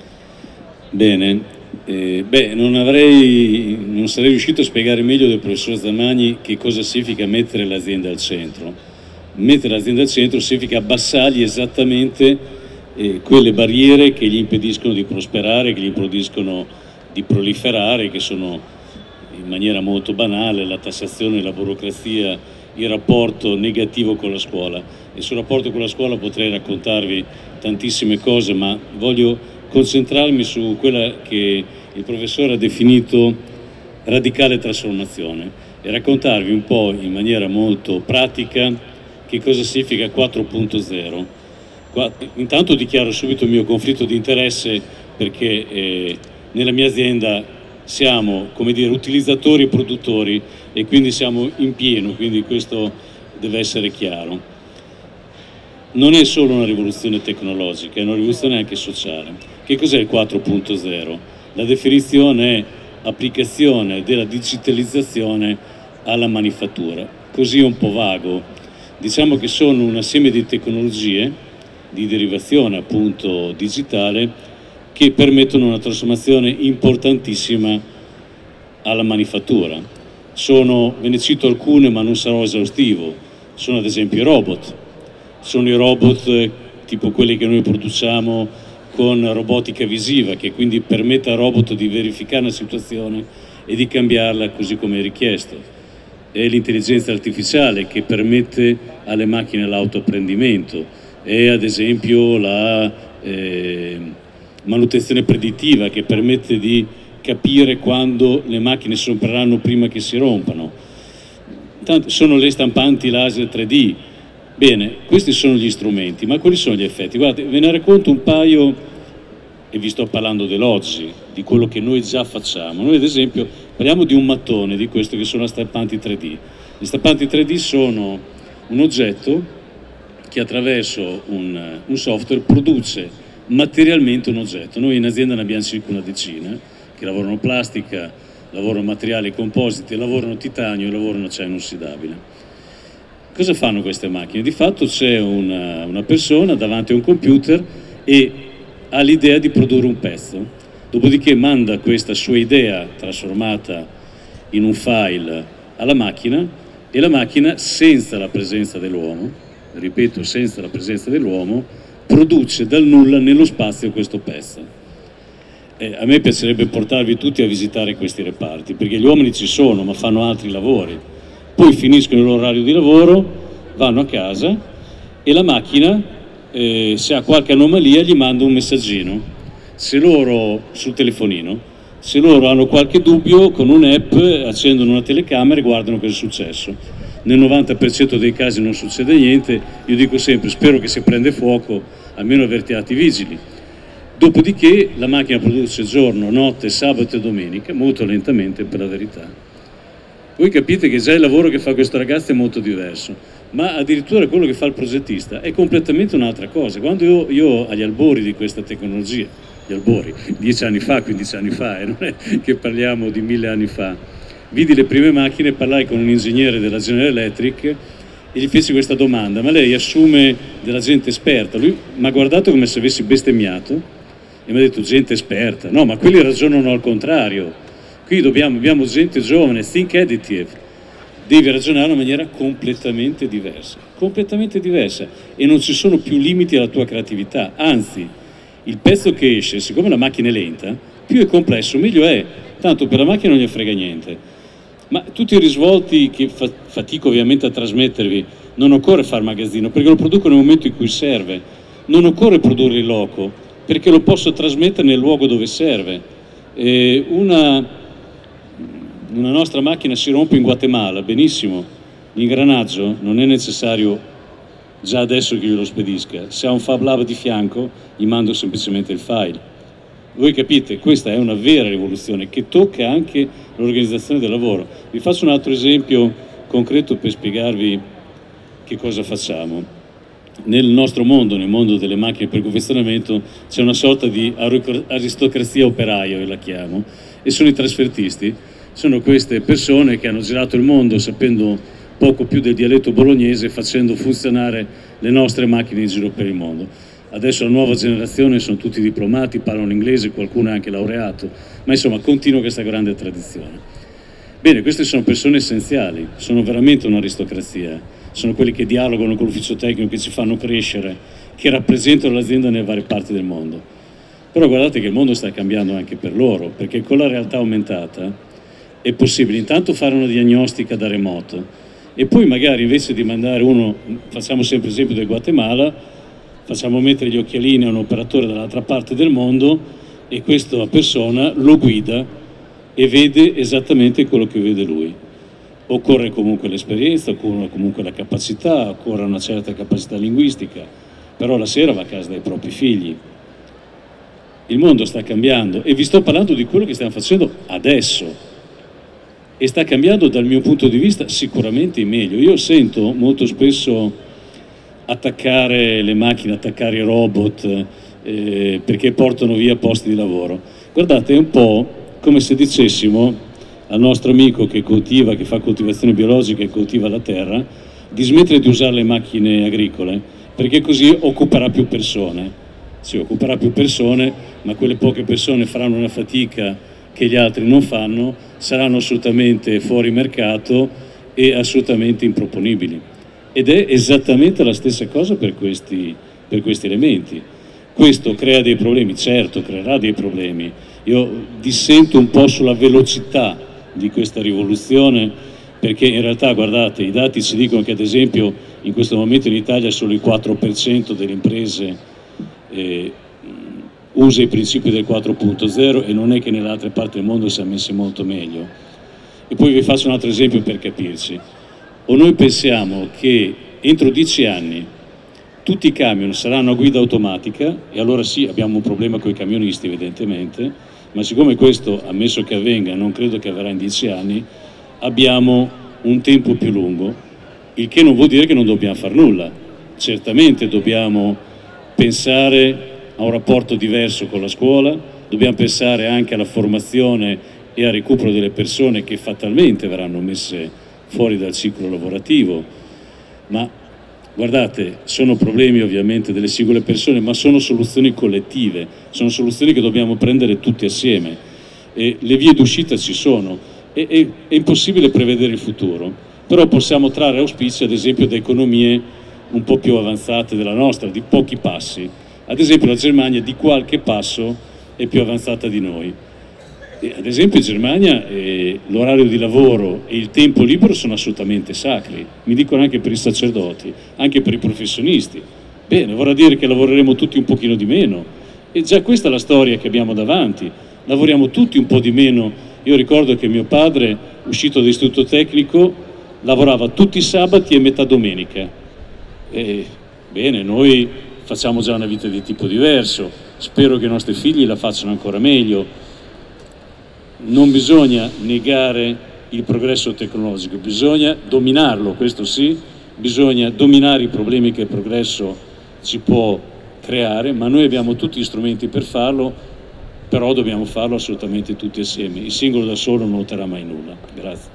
Bene, eh, beh, non avrei, non sarei riuscito a spiegare meglio del professor Zamagni che cosa significa mettere l'azienda al centro. Mettere l'azienda al centro significa abbassargli esattamente eh, quelle barriere che gli impediscono di prosperare, che gli impediscono di proliferare, che sono in maniera molto banale la tassazione, la burocrazia, il rapporto negativo con la scuola. E sul rapporto con la scuola potrei raccontarvi tantissime cose, ma voglio concentrarmi su quella che il professore ha definito radicale trasformazione e raccontarvi un po' in maniera molto pratica che cosa significa quattro punto zero. Intanto dichiaro subito il mio conflitto di interesse perché eh, nella mia azienda siamo, come dire, utilizzatori e produttori e quindi siamo in pieno, quindi questo deve essere chiaro. Non è solo una rivoluzione tecnologica, è una rivoluzione anche sociale. Che cos'è il quattro punto zero? La definizione è applicazione della digitalizzazione alla manifattura. Così è un po' vago. Diciamo che sono un assieme di tecnologie di derivazione appunto digitale che permettono una trasformazione importantissima alla manifattura. Sono, ve ne cito alcune ma non sarò esaustivo, sono ad esempio i robot, sono i robot tipo quelli che noi produciamo con robotica visiva, che quindi permette al robot di verificare una situazione e di cambiarla così come è richiesto. È l'intelligenza artificiale che permette alle macchine l'autoapprendimento, è ad esempio la eh, manutenzione predittiva che permette di capire quando le macchine si romperanno prima che si rompano. Tanto, sono le stampanti laser tre D. Bene, questi sono gli strumenti, ma quali sono gli effetti? Guardate, ve ne racconto un paio, e vi sto parlando dell'oggi, di quello che noi già facciamo. Noi ad esempio parliamo di un mattone, di questo che sono le stampanti tre D. Le stampanti tre D sono un oggetto che attraverso un, un software produce materialmente un oggetto. Noi in azienda ne abbiamo circa una decina, che lavorano plastica, lavorano materiali compositi, lavorano titanio e lavorano acciaio inossidabile. Cosa fanno queste macchine? Di fatto c'è una, una persona davanti a un computer e ha l'idea di produrre un pezzo, dopodiché manda questa sua idea trasformata in un file alla macchina e la macchina, senza la presenza dell'uomo, ripeto, senza la presenza dell'uomo, produce dal nulla nello spazio questo pezzo. Eh, a me piacerebbe portarvi tutti a visitare questi reparti, perché gli uomini ci sono, ma fanno altri lavori. Poi finiscono il loro orario di lavoro, vanno a casa e la macchina, eh, se ha qualche anomalia, gli manda un messaggino. Se loro, sul telefonino, se loro hanno qualche dubbio, con un'app accendono una telecamera e guardano cosa è successo. Nel novanta per cento dei casi non succede niente, io dico sempre, spero che se prende fuoco almeno avvertiate i vigili. Dopodiché la macchina produce giorno, notte, sabato e domenica, molto lentamente per la verità. Voi capite che già il lavoro che fa questo ragazzo è molto diverso, ma addirittura quello che fa il progettista è completamente un'altra cosa. Quando io, io agli albori di questa tecnologia, gli albori, dieci anni fa, quindici anni fa, e eh, non è che parliamo di mille anni fa, vidi le prime macchine, parlai con un ingegnere della General Electric e gli feci questa domanda: ma lei assume della gente esperta? Lui mi ha guardato come se avessi bestemmiato e mi ha detto: gente esperta? No, ma quelli ragionano al contrario. Qui dobbiamo, abbiamo gente giovane, think additive, devi ragionare in una maniera completamente diversa, completamente diversa, e non ci sono più limiti alla tua creatività, anzi, il pezzo che esce, siccome la macchina è lenta, più è complesso, meglio è, tanto per la macchina non gli frega niente. Ma tutti i risvolti che fa, fatico ovviamente a trasmettervi, non occorre fare magazzino, perché lo produco nel momento in cui serve, non occorre produrre in loco, perché lo posso trasmettere nel luogo dove serve. E una... Una nostra macchina si rompe in Guatemala, benissimo, l'ingranaggio non è necessario già adesso che io lo spedisca, se ha un Fab Lab di fianco gli mando semplicemente il file. Voi capite, questa è una vera rivoluzione che tocca anche l'organizzazione del lavoro. Vi faccio un altro esempio concreto per spiegarvi che cosa facciamo. Nel nostro mondo, nel mondo delle macchine per confezionamento, c'è una sorta di aristocrazia operaia, io la chiamo, e sono i trasfertisti. Sono queste persone che hanno girato il mondo sapendo poco più del dialetto bolognese, facendo funzionare le nostre macchine in giro per il mondo. Adesso la nuova generazione sono tutti diplomati, parlano inglese, qualcuno è anche laureato, ma insomma continua questa grande tradizione. Bene, queste sono persone essenziali, sono veramente un'aristocrazia, sono quelli che dialogano con l'ufficio tecnico, che ci fanno crescere, che rappresentano l'azienda nelle varie parti del mondo. Però guardate che il mondo sta cambiando anche per loro, perché con la realtà aumentata è possibile intanto fare una diagnostica da remoto e poi magari invece di mandare uno, facciamo sempre l'esempio del Guatemala, facciamo mettere gli occhialini a un operatore dall'altra parte del mondo e questa persona lo guida e vede esattamente quello che vede lui. Occorre comunque l'esperienza, occorre comunque la capacità, occorre una certa capacità linguistica, però la sera va a casa dai propri figli. Il mondo sta cambiando e vi sto parlando di quello che stiamo facendo adesso. E sta cambiando dal mio punto di vista sicuramente in meglio. Io sento molto spesso attaccare le macchine, attaccare i robot eh, perché portano via posti di lavoro. Guardate, è un po' come se dicessimo al nostro amico che coltiva, che fa coltivazione biologica e coltiva la terra, di smettere di usare le macchine agricole, perché così occuperà più persone. Sì, occuperà più persone, ma quelle poche persone faranno una fatica che gli altri non fanno, saranno assolutamente fuori mercato e assolutamente improponibili. Ed è esattamente la stessa cosa per questi, per questi elementi. Questo crea dei problemi, certo creerà dei problemi. Io dissento un po' sulla velocità di questa rivoluzione, perché in realtà, guardate, i dati ci dicono che ad esempio in questo momento in Italia solo il quattro per cento delle imprese eh, usa i principi del quattro punto zero, e non è che nelle altre parti del mondo si è messi molto meglio. E poi vi faccio un altro esempio per capirci. O noi pensiamo che entro dieci anni tutti i camion saranno a guida automatica, e allora sì, abbiamo un problema con i camionisti evidentemente, ma siccome questo, ammesso che avvenga, non credo che avverrà in dieci anni, abbiamo un tempo più lungo, il che non vuol dire che non dobbiamo fare nulla. Certamente dobbiamo pensare a un rapporto diverso con la scuola, dobbiamo pensare anche alla formazione e al recupero delle persone che fatalmente verranno messe fuori dal ciclo lavorativo, ma guardate, sono problemi ovviamente delle singole persone, ma sono soluzioni collettive, sono soluzioni che dobbiamo prendere tutti assieme, e le vie d'uscita ci sono, e, e, è impossibile prevedere il futuro, però possiamo trarre auspici ad esempio da economie un po' più avanzate della nostra, di pochi passi. Ad esempio la Germania di qualche passo è più avanzata di noi. E ad esempio in Germania eh, l'orario di lavoro e il tempo libero sono assolutamente sacri, mi dicono anche per i sacerdoti, anche per i professionisti. Bene, vorrà dire che lavoreremo tutti un pochino di meno, e già questa è la storia che abbiamo davanti, lavoriamo tutti un po' di meno. Io ricordo che mio padre, uscito dall'istituto tecnico, lavorava tutti i sabati e metà domenica. E, bene, noi facciamo già una vita di tipo diverso, spero che i nostri figli la facciano ancora meglio. Non bisogna negare il progresso tecnologico, bisogna dominarlo, questo sì, bisogna dominare i problemi che il progresso ci può creare, ma noi abbiamo tutti gli strumenti per farlo, però dobbiamo farlo assolutamente tutti assieme. Il singolo da solo non otterrà mai nulla. Grazie.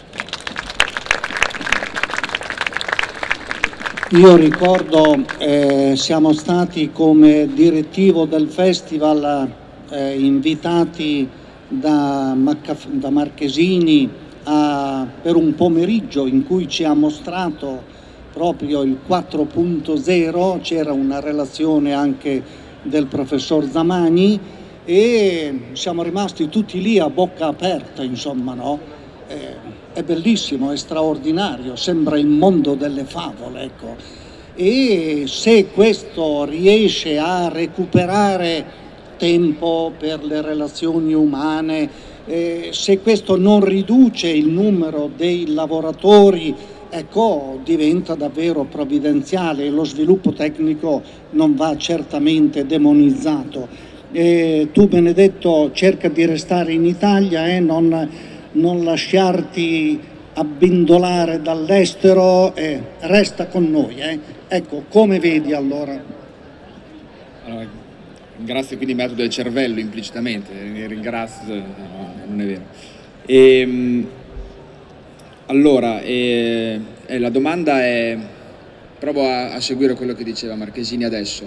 Io ricordo, eh, siamo stati come direttivo del festival eh, invitati da, Maccaf da Marchesini a, per un pomeriggio in cui ci ha mostrato proprio il quattro punto zero, c'era una relazione anche del professor Zamagni e siamo rimasti tutti lì a bocca aperta, insomma, no? Eh, è bellissimo, è straordinario, sembra il mondo delle favole, ecco. E se questo riesce a recuperare tempo per le relazioni umane, eh, se questo non riduce il numero dei lavoratori, ecco, diventa davvero provvidenziale e lo sviluppo tecnico non va certamente demonizzato. Eh, tu Benedetto cerca di restare in Italia e eh, non, non lasciarti abbindolare dall'estero, eh, resta con noi. Eh. Ecco, come vedi allora? Allora, ringrazio quindi il metodo del cervello implicitamente, ringrazio, no, non è vero. E, allora, eh, eh, la domanda è, provo a, a seguire quello che diceva Marchesini adesso.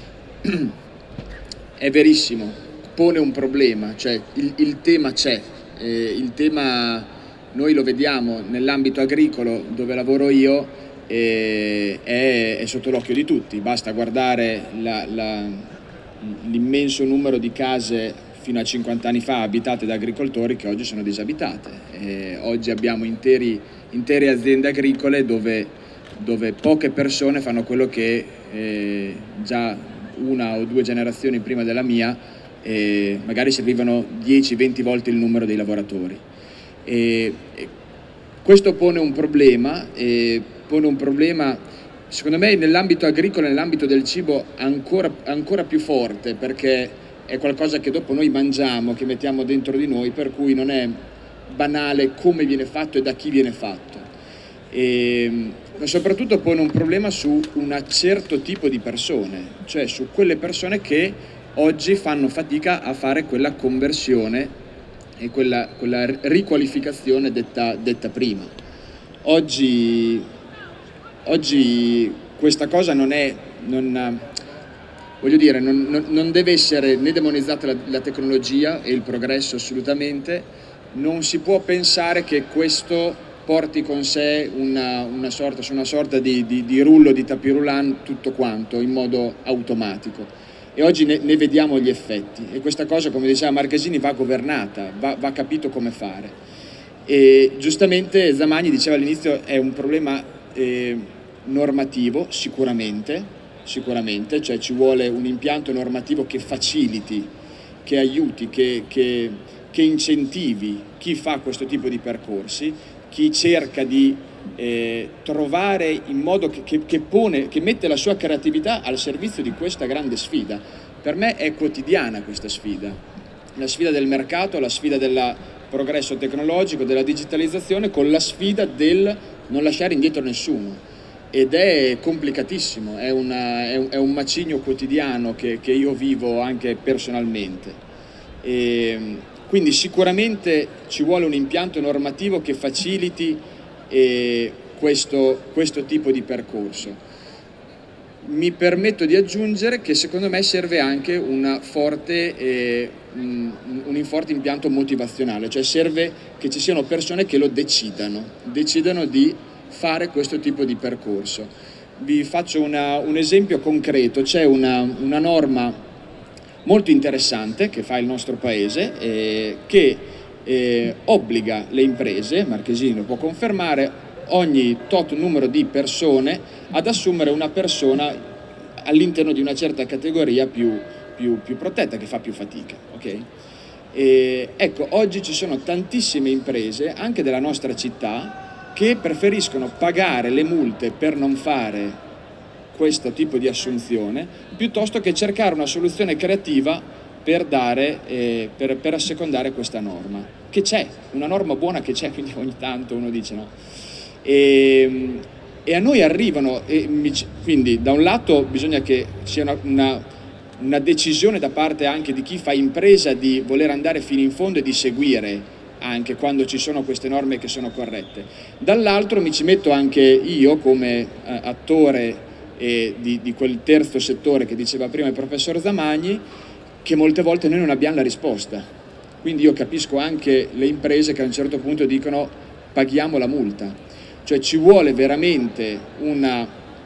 È verissimo, pone un problema, cioè il, il tema c'è, eh, il tema noi lo vediamo nell'ambito agricolo dove lavoro io, eh, è, è sotto l'occhio di tutti, basta guardare l'immenso numero di case fino a cinquanta anni fa abitate da agricoltori che oggi sono disabitate. Eh, oggi abbiamo interi, intere aziende agricole dove, dove poche persone fanno quello che eh, già una o due generazioni prima della mia eh, magari servivano dieci venti volte il numero dei lavoratori. E, e questo pone un problema, e pone un problema secondo me nell'ambito agricolo e nell'ambito del cibo ancora, ancora più forte, perché è qualcosa che dopo noi mangiamo, che mettiamo dentro di noi, per cui non è banale come viene fatto e da chi viene fatto. E, ma soprattutto pone un problema su un certo tipo di persone, cioè su quelle persone che oggi fanno fatica a fare quella conversione e quella, quella riqualificazione detta, detta prima. Oggi, oggi questa cosa non è, non, voglio dire, non, non, non deve essere né demonizzata la, la tecnologia e il progresso assolutamente, non si può pensare che questo porti con sé una, una sorta, su una sorta di, di, di rullo, di tapirulan, tutto quanto in modo automatico. E oggi ne, ne vediamo gli effetti, e questa cosa, come diceva Marchesini, va governata, va, va capito come fare. E giustamente Zamagni diceva all'inizio è un problema eh, normativo, sicuramente, sicuramente, cioè ci vuole un impianto normativo che faciliti, che aiuti, che, che, che incentivi chi fa questo tipo di percorsi, chi cerca di eh, trovare in modo che, che, che, pone, che mette la sua creatività al servizio di questa grande sfida. Per me è quotidiana questa sfida, la sfida del mercato, la sfida del progresso tecnologico, della digitalizzazione, con la sfida del non lasciare indietro nessuno. Ed è complicatissimo, è, una, è, un, è un macigno quotidiano che, che io vivo anche personalmente. E, quindi sicuramente ci vuole un impianto normativo che faciliti eh, questo, questo tipo di percorso. Mi permetto di aggiungere che secondo me serve anche una forte, eh, un, un forte impianto motivazionale, cioè serve che ci siano persone che lo decidano, decidano di fare questo tipo di percorso. Vi faccio una, un esempio concreto. C'è una, una norma molto interessante che fa il nostro Paese, eh, che eh, obbliga le imprese, Marchesini lo può confermare, ogni tot numero di persone ad assumere una persona all'interno di una certa categoria più, più, più protetta, che fa più fatica. Okay? E, ecco, oggi ci sono tantissime imprese, anche della nostra città, che preferiscono pagare le multe per non fare questo tipo di assunzione, piuttosto che cercare una soluzione creativa per, dare, eh, per, per assecondare questa norma, che c'è, una norma buona che c'è, quindi ogni tanto uno dice no. E, e a noi arrivano, e mi, quindi da un lato bisogna che sia una, una, una decisione da parte anche di chi fa impresa di voler andare fino in fondo e di seguire anche quando ci sono queste norme che sono corrette. Dall'altro mi ci metto anche io come eh, attore e di, di quel terzo settore che diceva prima il professor Zamagni, che molte volte noi non abbiamo la risposta. Quindi io capisco anche le imprese che a un certo punto dicono paghiamo la multa. Cioè ci vuole veramente una,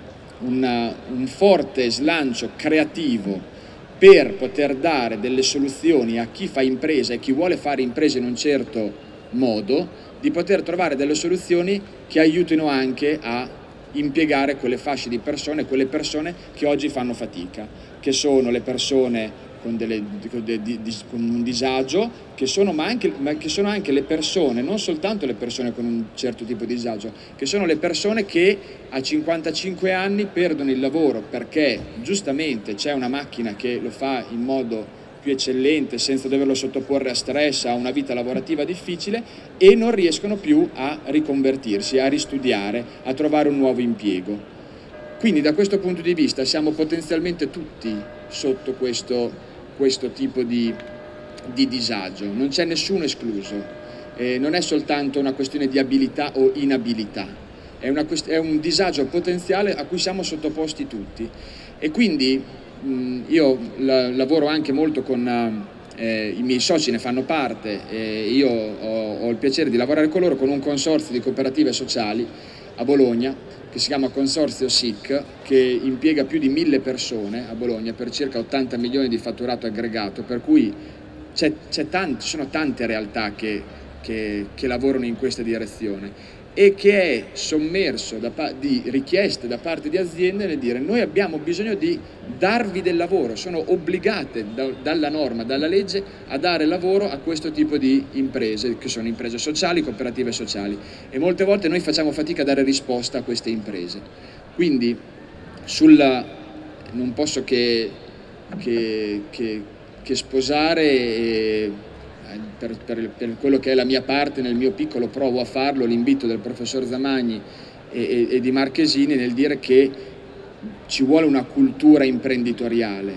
una, un forte slancio creativo per poter dare delle soluzioni a chi fa impresa e chi vuole fare impresa in un certo modo, di poter trovare delle soluzioni che aiutino anche a impiegare quelle fasce di persone, quelle persone che oggi fanno fatica, che sono le persone con, delle, di, di, di, con un disagio, che sono, ma anche, ma che sono anche le persone, non soltanto le persone con un certo tipo di disagio, che sono le persone che a cinquantacinque anni perdono il lavoro perché giustamente c'è una macchina che lo fa in modo più eccellente, senza doverlo sottoporre a stress, a una vita lavorativa difficile, e non riescono più a riconvertirsi, a ristudiare, a trovare un nuovo impiego. Quindi da questo punto di vista siamo potenzialmente tutti sotto questo, questo tipo di, di disagio, non c'è nessuno escluso, eh, non è soltanto una questione di abilità o inabilità, è, una, è un disagio potenziale a cui siamo sottoposti tutti. E quindi io lavoro anche molto con eh, i miei soci, ne fanno parte, e io ho, ho il piacere di lavorare con loro con un consorzio di cooperative sociali a Bologna che si chiama Consorzio S I C, che impiega più di mille persone a Bologna per circa ottanta milioni di fatturato aggregato, per cui c'è, c'è tanti, ci sono tante realtà che, che, che lavorano in questa direzione, e che è sommerso da, di richieste da parte di aziende nel dire noi abbiamo bisogno di darvi del lavoro, sono obbligate da, dalla norma, dalla legge a dare lavoro a questo tipo di imprese, che sono imprese sociali, cooperative sociali, e molte volte noi facciamo fatica a dare risposta a queste imprese. Quindi sulla, non posso che, che, che, che sposare e, Per, per, per quello che è la mia parte, nel mio piccolo provo a farlo, l'invito del professor Zamagni e, e, e di Marchesini nel dire che ci vuole una cultura imprenditoriale.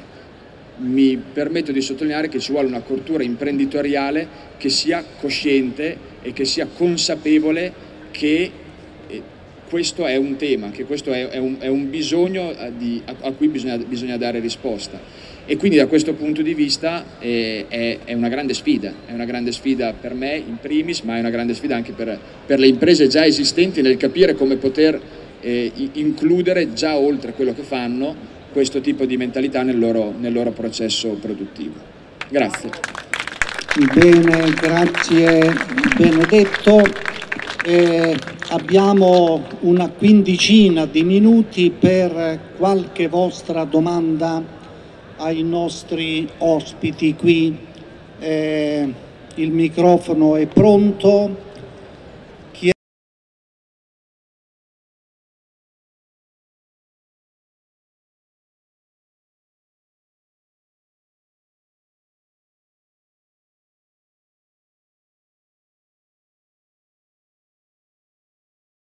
Mi permetto di sottolineare che ci vuole una cultura imprenditoriale che sia cosciente e che sia consapevole che questo è un tema, che questo è, è, un, è un bisogno di, a, a cui bisogna, bisogna dare risposta. E quindi da questo punto di vista eh, è, è una grande sfida, è una grande sfida per me in primis, ma è una grande sfida anche per, per le imprese già esistenti nel capire come poter eh, includere già oltre quello che fanno questo tipo di mentalità nel loro, nel loro processo produttivo. Grazie. Bene, grazie Benedetto. Eh, abbiamo una quindicina di minuti per qualche vostra domanda ai nostri ospiti qui. Eh, il microfono è pronto.